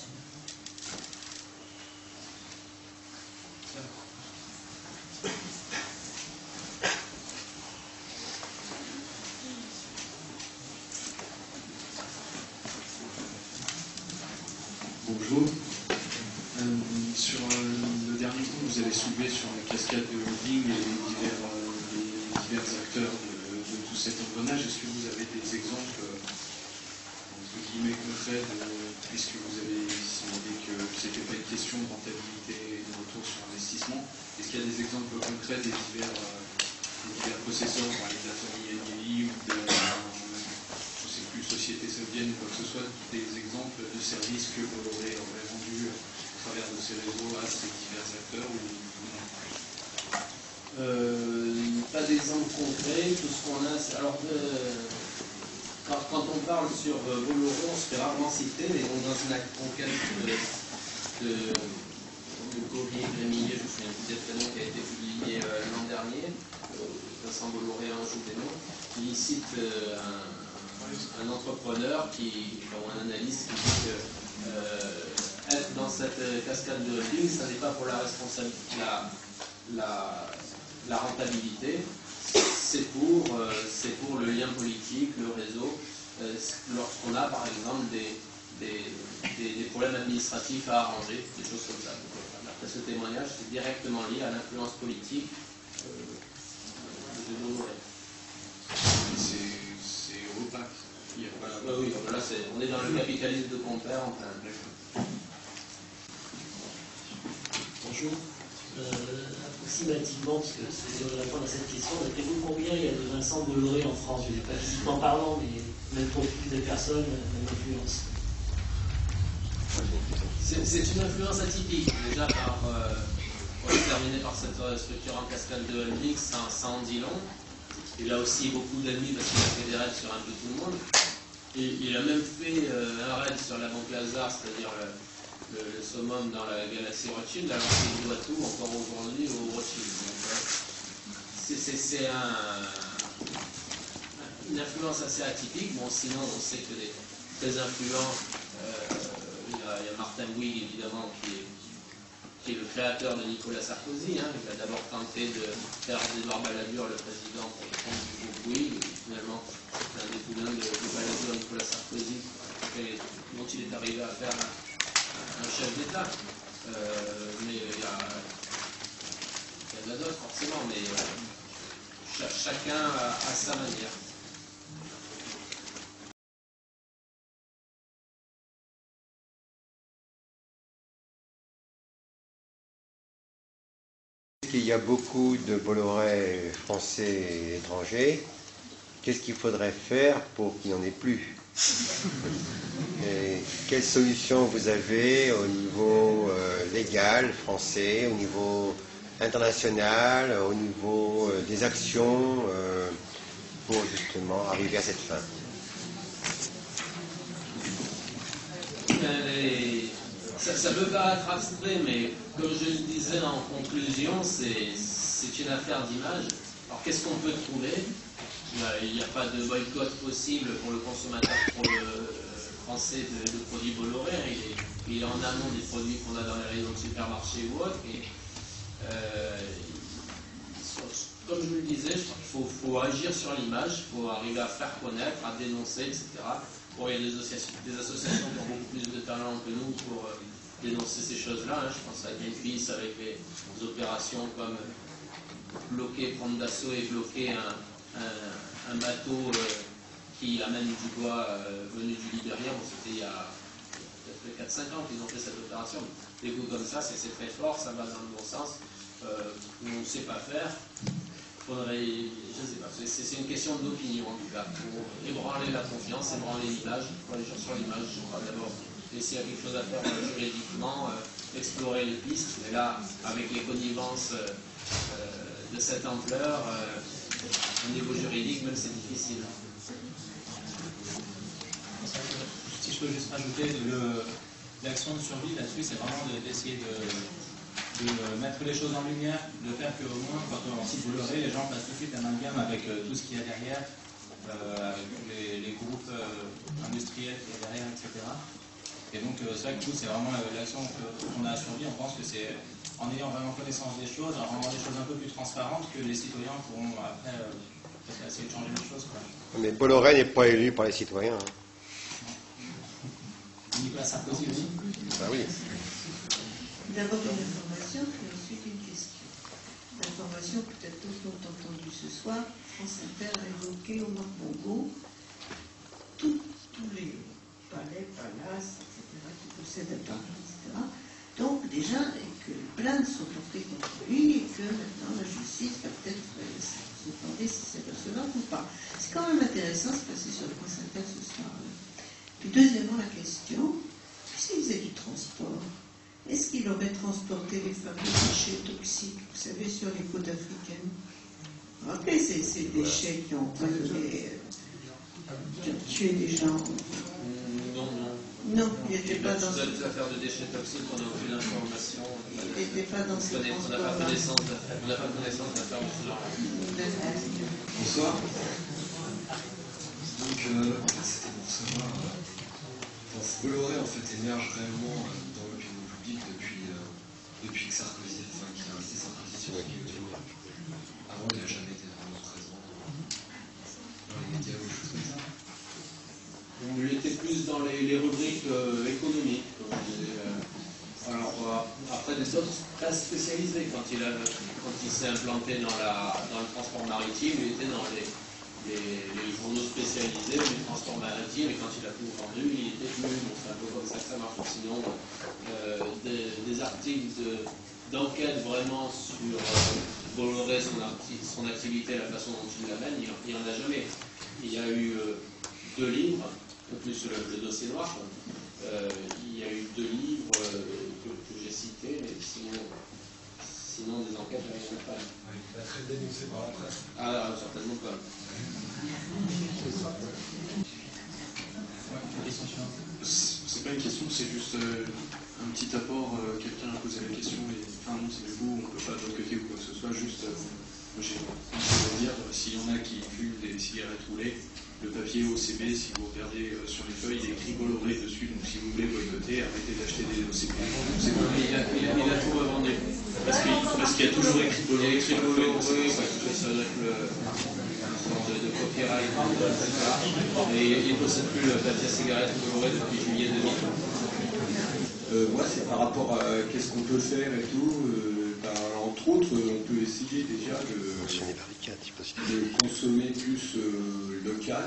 Bonjour. Sur le dernier point que vous avez soulevé sur la cascade de holding et les divers acteurs de tout cet engrenage, est-ce que vous avez des exemples entre guillemets concrets, puisque vous avez signalé que ce n'était pas une question de rentabilité et de retour sur investissement, est-ce qu'il y a des exemples concrets des divers possesseurs, par exemple de la famille NDI ou de je ne sais plus, société saoudienne ou quoi que ce soit, des exemples de services que Bolloré aurait rendus à travers de ces réseaux à ces divers acteurs ou non? Pas d'exemple concret, tout ce qu'on a, alors quand on parle sur Bolloré, on se fait rarement citer, mais dans une enquête de Gauvrier Grémillet, je me souviens plus des prénoms, qui a été publié l'an dernier, Vincent Bolloré en joue des noms, il cite un entrepreneur ou un analyste qui dit que être dans cette cascade de holding, ça n'est pas pour la responsabilité, la rentabilité, c'est pour le lien politique, le réseau, lorsqu'on a par exemple des problèmes administratifs à arranger, des choses comme ça. Donc, après ce témoignage, c'est directement lié à l'influence politique de Bolloré. C'est opaque. Oui, donc là, on est dans le capitalisme de compère. Enfin. Bonjour. Approximativement, parce que c'est de répondre à cette question, d'après-vous combien il y a de Vincent Bolloré en France? Je ne dis pas physiquement parlant, mais même pour plus de personnes, même influence. C'est une influence atypique, déjà pour terminer par cette structure en cascade de holding, ça en dit long. Il a aussi beaucoup d'amis parce qu'il a fait des raids sur un peu tout le monde. Et il a même fait un raid sur la banque Lazare, c'est-à-dire le summum dans la galaxie Rothschild, alors qu'il doit tout encore aujourd'hui au Rothschild. C'est une influence assez atypique. Bon, sinon, on sait que des très influents, il y a Martin Bouygues, évidemment, qui est le créateur de Nicolas Sarkozy. Hein. Il a d'abord tenté de faire d'Edouard Balladur le président pour le compte du groupe Bouygues. Et finalement, c'est un des poulains de Balladur, Nicolas Sarkozy, dont il est arrivé à faire un chef d'État. Mais il y en a d'autres forcément, mais chacun à sa manière. Il y a beaucoup de Bolloré français et étrangers. Qu'est-ce qu'il faudrait faire pour qu'il n'y en ait plus? Et quelles solutions vous avez au niveau légal français, au niveau international, au niveau des actions pour justement arriver à cette fin? Ça peut paraître abstrait, mais comme je le disais en conclusion, c'est une affaire d'image. Alors qu'est-ce qu'on peut trouver? Il n'y a pas de boycott possible pour le consommateur, pour le français de produits Bolloré. Il est en amont des produits qu'on a dans les rayons de supermarché ou autres. Et, comme je le disais, je crois qu'il faut agir sur l'image, il faut arriver à faire connaître, à dénoncer, etc. Bon, il y a des associations qui ont beaucoup plus de talent que nous pour dénoncer ces choses-là. Hein. Je pense à Greenpeace avec les opérations comme prendre d'assaut et bloquer un bateau qui amène du bois venu du Libéria. Bon, c'était il y a peut-être 4-5 ans qu'ils ont fait cette opération. Des coups comme ça, c'est très fort, ça va dans le bon sens. On ne sait pas faire. faudrait, je ne sais pas, c'est une question d'opinion en tout cas. Pour ébranler la confiance, ébranler l'image, pour aller sur l'image, je crois d'abord s'il y a quelque chose à faire juridiquement, explorer les pistes. Mais là, avec les connivences de cette ampleur, au niveau juridique, même c'est difficile. Si je peux juste rajouter, l'action de survie là-dessus, c'est vraiment d'essayer de mettre les choses en lumière, de faire qu'au moins, quand on cite Bolloré, les gens passent tout de suite l'amalgame avec tout ce qu'il y a derrière, avec les groupes industriels qu'il y a derrière, etc. Et donc, c'est vrai que nous, c'est vraiment l'action qu'on a à Survie. On pense que c'est en ayant vraiment connaissance des choses, en rendant des choses un peu plus transparentes, que les citoyens pourront après essayer de changer les choses, quoi. Mais Bolloré n'est pas élu par les citoyens. Nicolas Sarkozy, oui. Ben oui. D'abord une information, puis ensuite une question. L'information peut-être tous l'ont entendu ce soir, France Inter a évoqué Omar Bongo, tous les palais, palaces, etc., qui possèdent à Paris, etc. Donc déjà, et que les plaintes sont portées contre lui, et que maintenant la justice va peut-être se demander si c'est recevable ou pas. C'est quand même intéressant, c'est passé sur le France Inter ce soir. Puis deuxièmement, la question, puisqu'il faisait du transport, est-ce qu'il aurait transporté les fameux déchets toxiques, vous savez, sur les côtes africaines? Vous vous rappelez ces déchets qui ont tué des gens? Non, il n'était pas dans... Les affaires de déchets toxiques, on n'a aucune information. Il n'était pas dans ces transports-là. On n'a pas connaissance d'affaires de ce genre. Bonsoir. Donc, en fait, c'était pour savoir... Bolloré, en fait, émerge réellement dans l'opinion publique depuis que Sarkozy, enfin, qu'il a resté Sarkozy sur son pouvoir. Avant, il n'a jamais été vraiment présent dans les médias ou des choses comme ça. Il était plus dans les rubriques économiques, comme je disais. Alors, après des autres très spécialisés, quand il s'est implanté dans le transport maritime, il était dans les journaux spécialisés du transport maritime, et quand il a tout vendu, il était plus. Bon, c'est un peu comme ça que ça marche. Sinon, des articles d'enquête vraiment sur Bolloré, son activité, la façon dont il l'amène, il n'y en a jamais. Il y a eu 2 livres, plus le dossier noir. Il y a eu 2 livres que j'ai cités, mais sinon des enquêtes, il n'y en a pas. Il a très dénoncé par la presse. Ah, certainement pas. C'est pas une question, c'est juste un petit apport. Quelqu'un a posé la question et enfin non, c'est vous, on ne peut pas de l'autre côté ou quoi que ce soit. Juste, j'ai envie de dire, s'il y en a qui fument des cigarettes roulées, le papier OCB, si vous regardez sur les feuilles, il est écrit Bolloré dessus. Donc si vous voulez boycotter, arrêtez d'acheter des OCB. Il a tout revendu. Parce qu'il y a toujours écrit Bolloré. Écrit Bolloré, parce que ça doit être une sorte de copyright, etc. Et il ne possède plus le papier cigarette Bolloré depuis juillet 2000. Moi, c'est par rapport à qu'est-ce qu'on peut faire et tout. Entre autres, on peut essayer déjà de consommer plus local,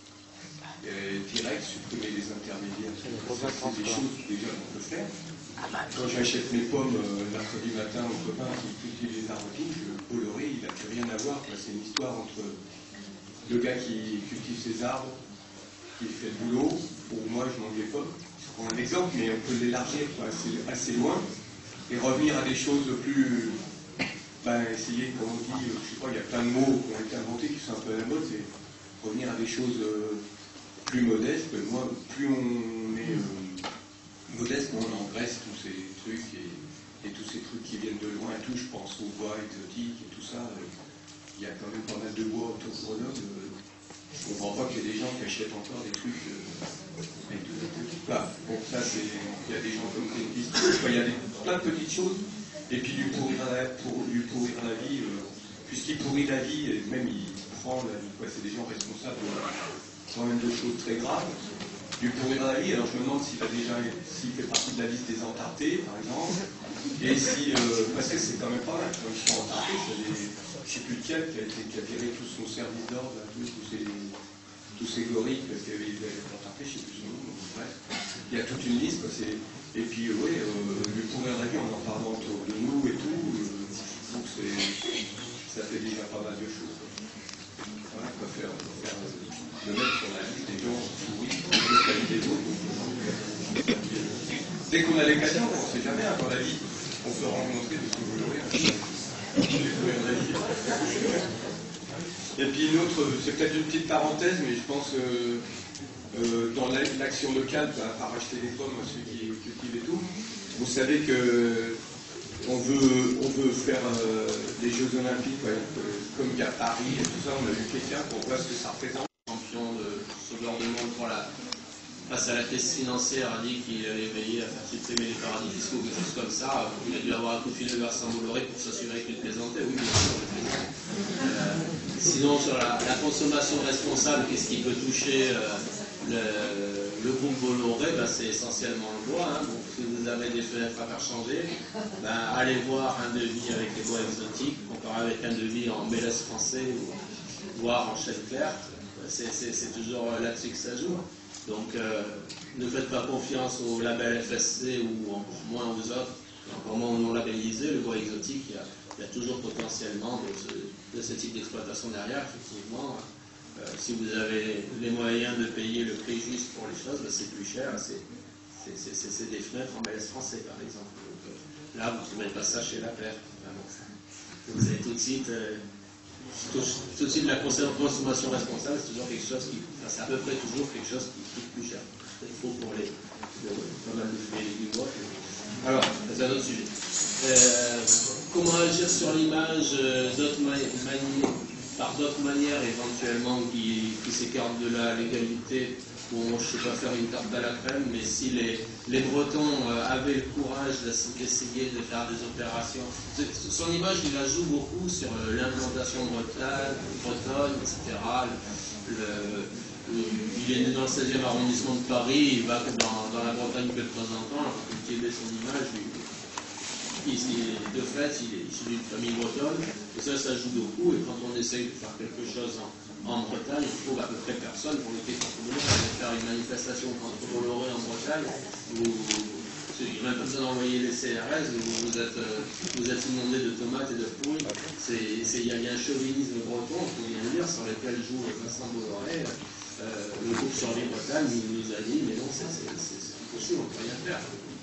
direct, supprimer les intermédiaires. C'est des choses déjà qu'on peut faire. Quand j'achète mes pommes mercredi matin au copain qui cultive les arbres pink, Bolloré, il n'a plus rien à voir. C'est une histoire entre le gars qui cultive ses arbres, qui fait le boulot. Pour moi, je mange les pommes. Je prends un exemple, mais on peut l'élargir assez loin et revenir à des choses plus... essayer, comme on dit, je sais pas, il y a plein de mots qui ont été inventés qui sont un peu à la mode, c'est revenir à des choses plus modestes. Moi, plus on est modeste, moins on engraisse tous ces trucs et tous ces trucs qui viennent de loin et tout. Je pense au bois exotique et tout ça. Il y a quand même pas mal de bois autour de Grenoble. Je ne comprends pas qu'il y ait des gens qui achètent encore des trucs avec de l'exotique. Bon, ça, il y a des gens comme Greenpeace. Il y a plein de petites choses. Et puis lui pourrir la vie, puisqu'il pourrit la vie, et même il prend la vie, c'est des gens responsables quand même de choses très graves. Lui pourrir la vie, alors je me demande s'il fait partie de la liste des entartés, par exemple, et si, parce que c'est quand même pas mal, quand ils sont entartés, je ne sais plus lequel qui a viré tout son service d'ordre, tous ces gorilles, parce qu'il y avait des entartés, je ne sais plus son nom, bref, il y a toute une liste, quoi, et puis, lui pourrir la vie en parlant autour de nous et tout, donc ça fait des a pas mal de choses. Voilà, on va faire le mettre sur la liste des gens souris, des autres. Dès qu'on a l'occasion, on ne sait jamais, dans la vie, on peut rencontrer de ce que vous l'aurez. Et puis une autre, c'est peut-être une petite parenthèse, mais je pense dans l'action locale, à racheter des pommes à ceux qui cultivent et tout, vous savez que on veut faire des Jeux Olympiques, ouais, comme il y a Paris et tout ça, on a vu quelqu'un pour voir ce que ça représente. Champion de sauveur de monde face à la crise financière a dit qu'il allait veiller à faire supprimer les paradis fiscaux, quelque chose comme ça. Il a dû avoir un coup de fil de Vincent Bolloré pour s'assurer qu'il présentait. Oui, bien sûr, il présente. Sinon, sur la consommation responsable, qu'est-ce qui peut toucher le groupe Bolloré? C'est essentiellement le bois. Hein. Donc, si vous avez des fenêtres à faire changer, allez voir un devis avec les bois exotiques, comparé avec un devis en mélèze français ou voire en chêne clair. C'est toujours là-dessus que ça joue. Donc, ne faites pas confiance au label FSC ou encore moins aux autres, encore moins non labellisés. Le bois exotique, il y a toujours potentiellement de ce type d'exploitation derrière. Effectivement, si vous avez les moyens de payer le prix juste pour les choses, c'est plus cher. C'est des fenêtres en MLS français, par exemple. Donc, là, vous ne trouvez pas ça chez La Paire. Vous avez tout de suite la consommation responsable, c'est toujours quelque chose c'est à peu près toujours quelque chose qui coûte plus cher. Il faut pour pas mal de fruits et légumes. Alors, c'est un autre sujet. Comment agir sur l'image par d'autres manières éventuellement qui s'écartent de la légalité? Bon, je ne sais pas faire une tarte à la crème, mais si les Bretons avaient le courage d'essayer de faire des opérations, son image, il la joue beaucoup sur l'implantation bretonne, etc. Il est né dans le 16e arrondissement de Paris, il va dans la Bretagne que de temps en temps, alors qu'il cultive son image. De fait, il est issu d'une famille bretonne, et ça joue beaucoup, et quand on essaye de faire quelque chose en Bretagne, il trouve à peu près personne pour lutter contre Bolloré. Vous allez faire une manifestation contre Bolloré en Bretagne, il n'y a même pas besoin d'envoyer les CRS, vous êtes inondé de tomates et de poules. Il y a un chauvinisme breton, il faut bien le dire, sur lequel joue Vincent Bolloré. Le groupe Survie Bretagne nous a dit, mais non, c'est impossible, on ne peut rien faire.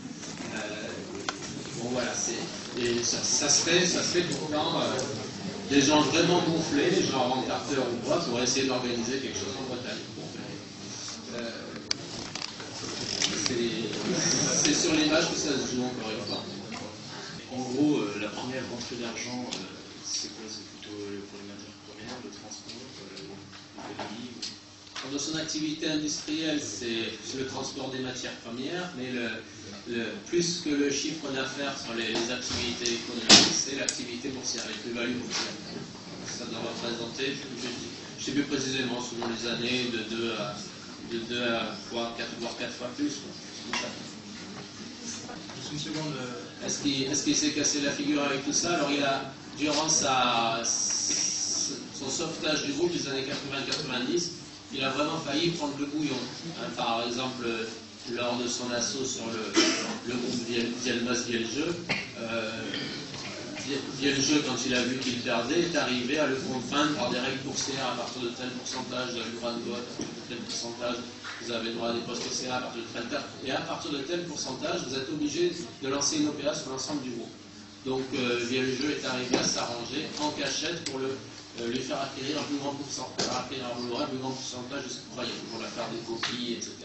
Bon voilà, ça se fait pourtant des gens vraiment gonflés, genre Van Carter ou quoi, pour essayer d'organiser quelque chose en Bretagne. C'est sur l'image que ça se joue encore une fois. En gros, la première rentrée d'argent, c'est quoi? C'est plutôt pour les matières premières, le transport, l'économie. Dans son activité industrielle, c'est le transport des matières premières, mais plus que le chiffre d'affaires sur les activités économiques, c'est l'activité boursière, les plus-values boursières. Ça doit représenter, je ne sais plus précisément, selon les années, de 2 à 3, 4, voire 4 fois plus. Une seconde. Est-ce qu'il s'est cassé la figure avec tout ça? Alors, il a, durant son sauvetage du groupe des années 80-90, il a vraiment failli prendre le bouillon. Par exemple, lors de son assaut sur le groupe Vielmas-Vieljeu, Vieljeu, quand il a vu qu'il perdait, est arrivé à le contraindre par des règles boursières à partir de tel pourcentage, vous avez le droit de vote, à partir de tel pourcentage, vous avez le droit à des postes OCA à partir de tel, et à partir de tel pourcentage, vous êtes obligé de lancer une OPA sur l'ensemble du groupe. Donc Vieljeu est arrivé à s'arranger en cachette pour lui faire acquérir un plus grand pourcentage, un plus grand pourcentage de ce qu'il croyait, pour la faire des copies, etc.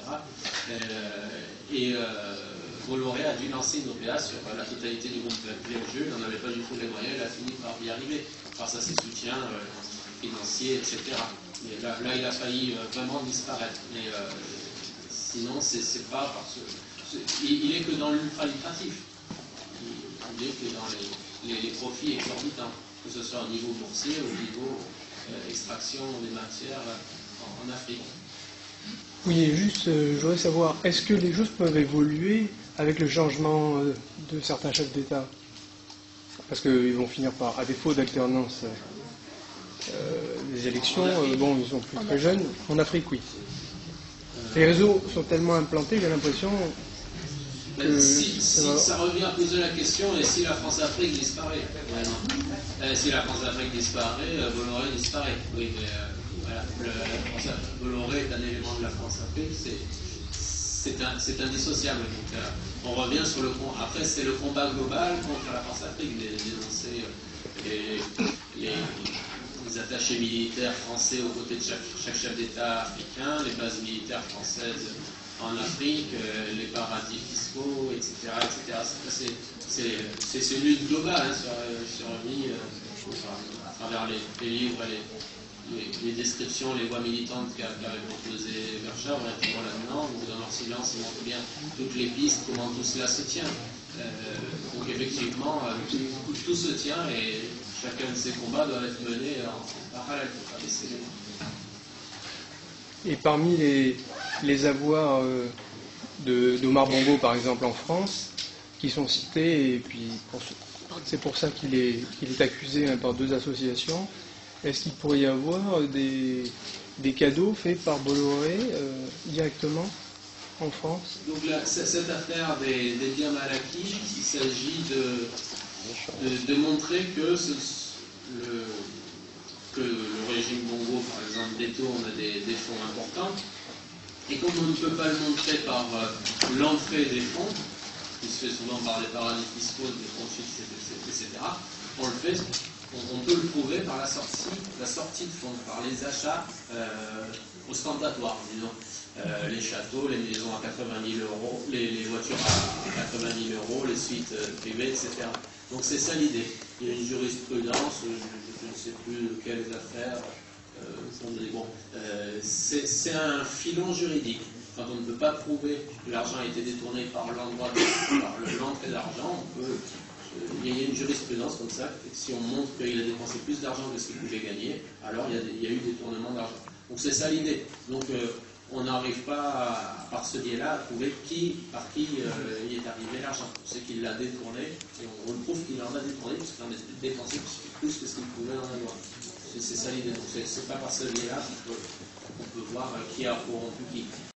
Bolloré a dû lancer une OPA sur la totalité du groupe Vieljeu, il n'en avait pas du tout les moyens, il a fini par y arriver, grâce à ses soutiens financiers, etc. Et là, il a failli vraiment disparaître. Mais sinon, c'est pas parce que... Il est que dans l'ultra-lucratif. Il est que dans les profits exorbitants, que ce soit au niveau boursier, au niveau extraction des matières en Afrique. Oui, juste, je voudrais savoir, est-ce que les choses peuvent évoluer avec le changement de certains chefs d'État? Parce qu'ils vont finir par, à défaut d'alternance, les élections, bon, ils sont plus très jeunes. En Afrique, oui. Les réseaux sont tellement implantés, j'ai l'impression que... Si ça revient à poser la question, et si la France-Afrique disparaît? Si la France-Afrique disparaît, Bolloré disparaît. Oui, mais voilà, Bolloré est un élément de la France-Afrique, c'est indissociable. Donc, on revient sur le combat. Après, c'est le combat global contre la France-Afrique, dénoncer les attachés militaires français aux côtés de chaque chef d'État africain, les bases militaires françaises en Afrique, les paradis fiscaux, etc. C'est une lutte globale sur vie à travers les livres et les descriptions, les voix militantes qu'avait proposé Verschoor, on est toujours là-dedans, dans leur silence, ils montrent bien toutes les pistes, comment tout cela se tient. Donc effectivement, tout se tient et chacun de ces combats doit être mené en parallèle, il ne faut pas laisser les mains. Et parmi les avoirs d'Omar Bongo, par exemple, en France, qui sont cités, et puis c'est pour ça qu'il est accusé par 2 associations, est-ce qu'il pourrait y avoir des cadeaux faits par Bolloré directement en France? Donc cette affaire des biens mal acquis, il s'agit de montrer que le régime Bongo, par exemple, détourne des fonds importants. Et comme on ne peut pas le montrer par l'entrée des fonds, qui se fait souvent par des paradis fiscaux, des fonds fixes, etc., on peut le prouver par la sortie de fonds, par les achats ostentatoires, disons. Les châteaux, les maisons à 80 000 euros, les voitures à 80 000 euros, les suites privées, etc. Donc c'est ça l'idée. Il y a une jurisprudence, je ne sais plus quelles affaires, c'est un filon juridique. Quand on ne peut pas prouver que l'argent a été détourné par l'entrée d'argent, il y a une jurisprudence comme ça, si on montre qu'il a dépensé plus d'argent que ce qu'il pouvait gagner, alors il y a eu détournement d'argent. Donc c'est ça l'idée. Donc on n'arrive pas, par ce biais-là, à prouver par qui il est arrivé l'argent. On sait qu'il l'a détourné, et on le prouve qu'il en a détourné, parce qu'il en a dépensé plus que ce qu'il pouvait en avoir. C'est ça l'idée. Donc c'est pas par ce biais-là qu'on peut voir qui a corrompu qui.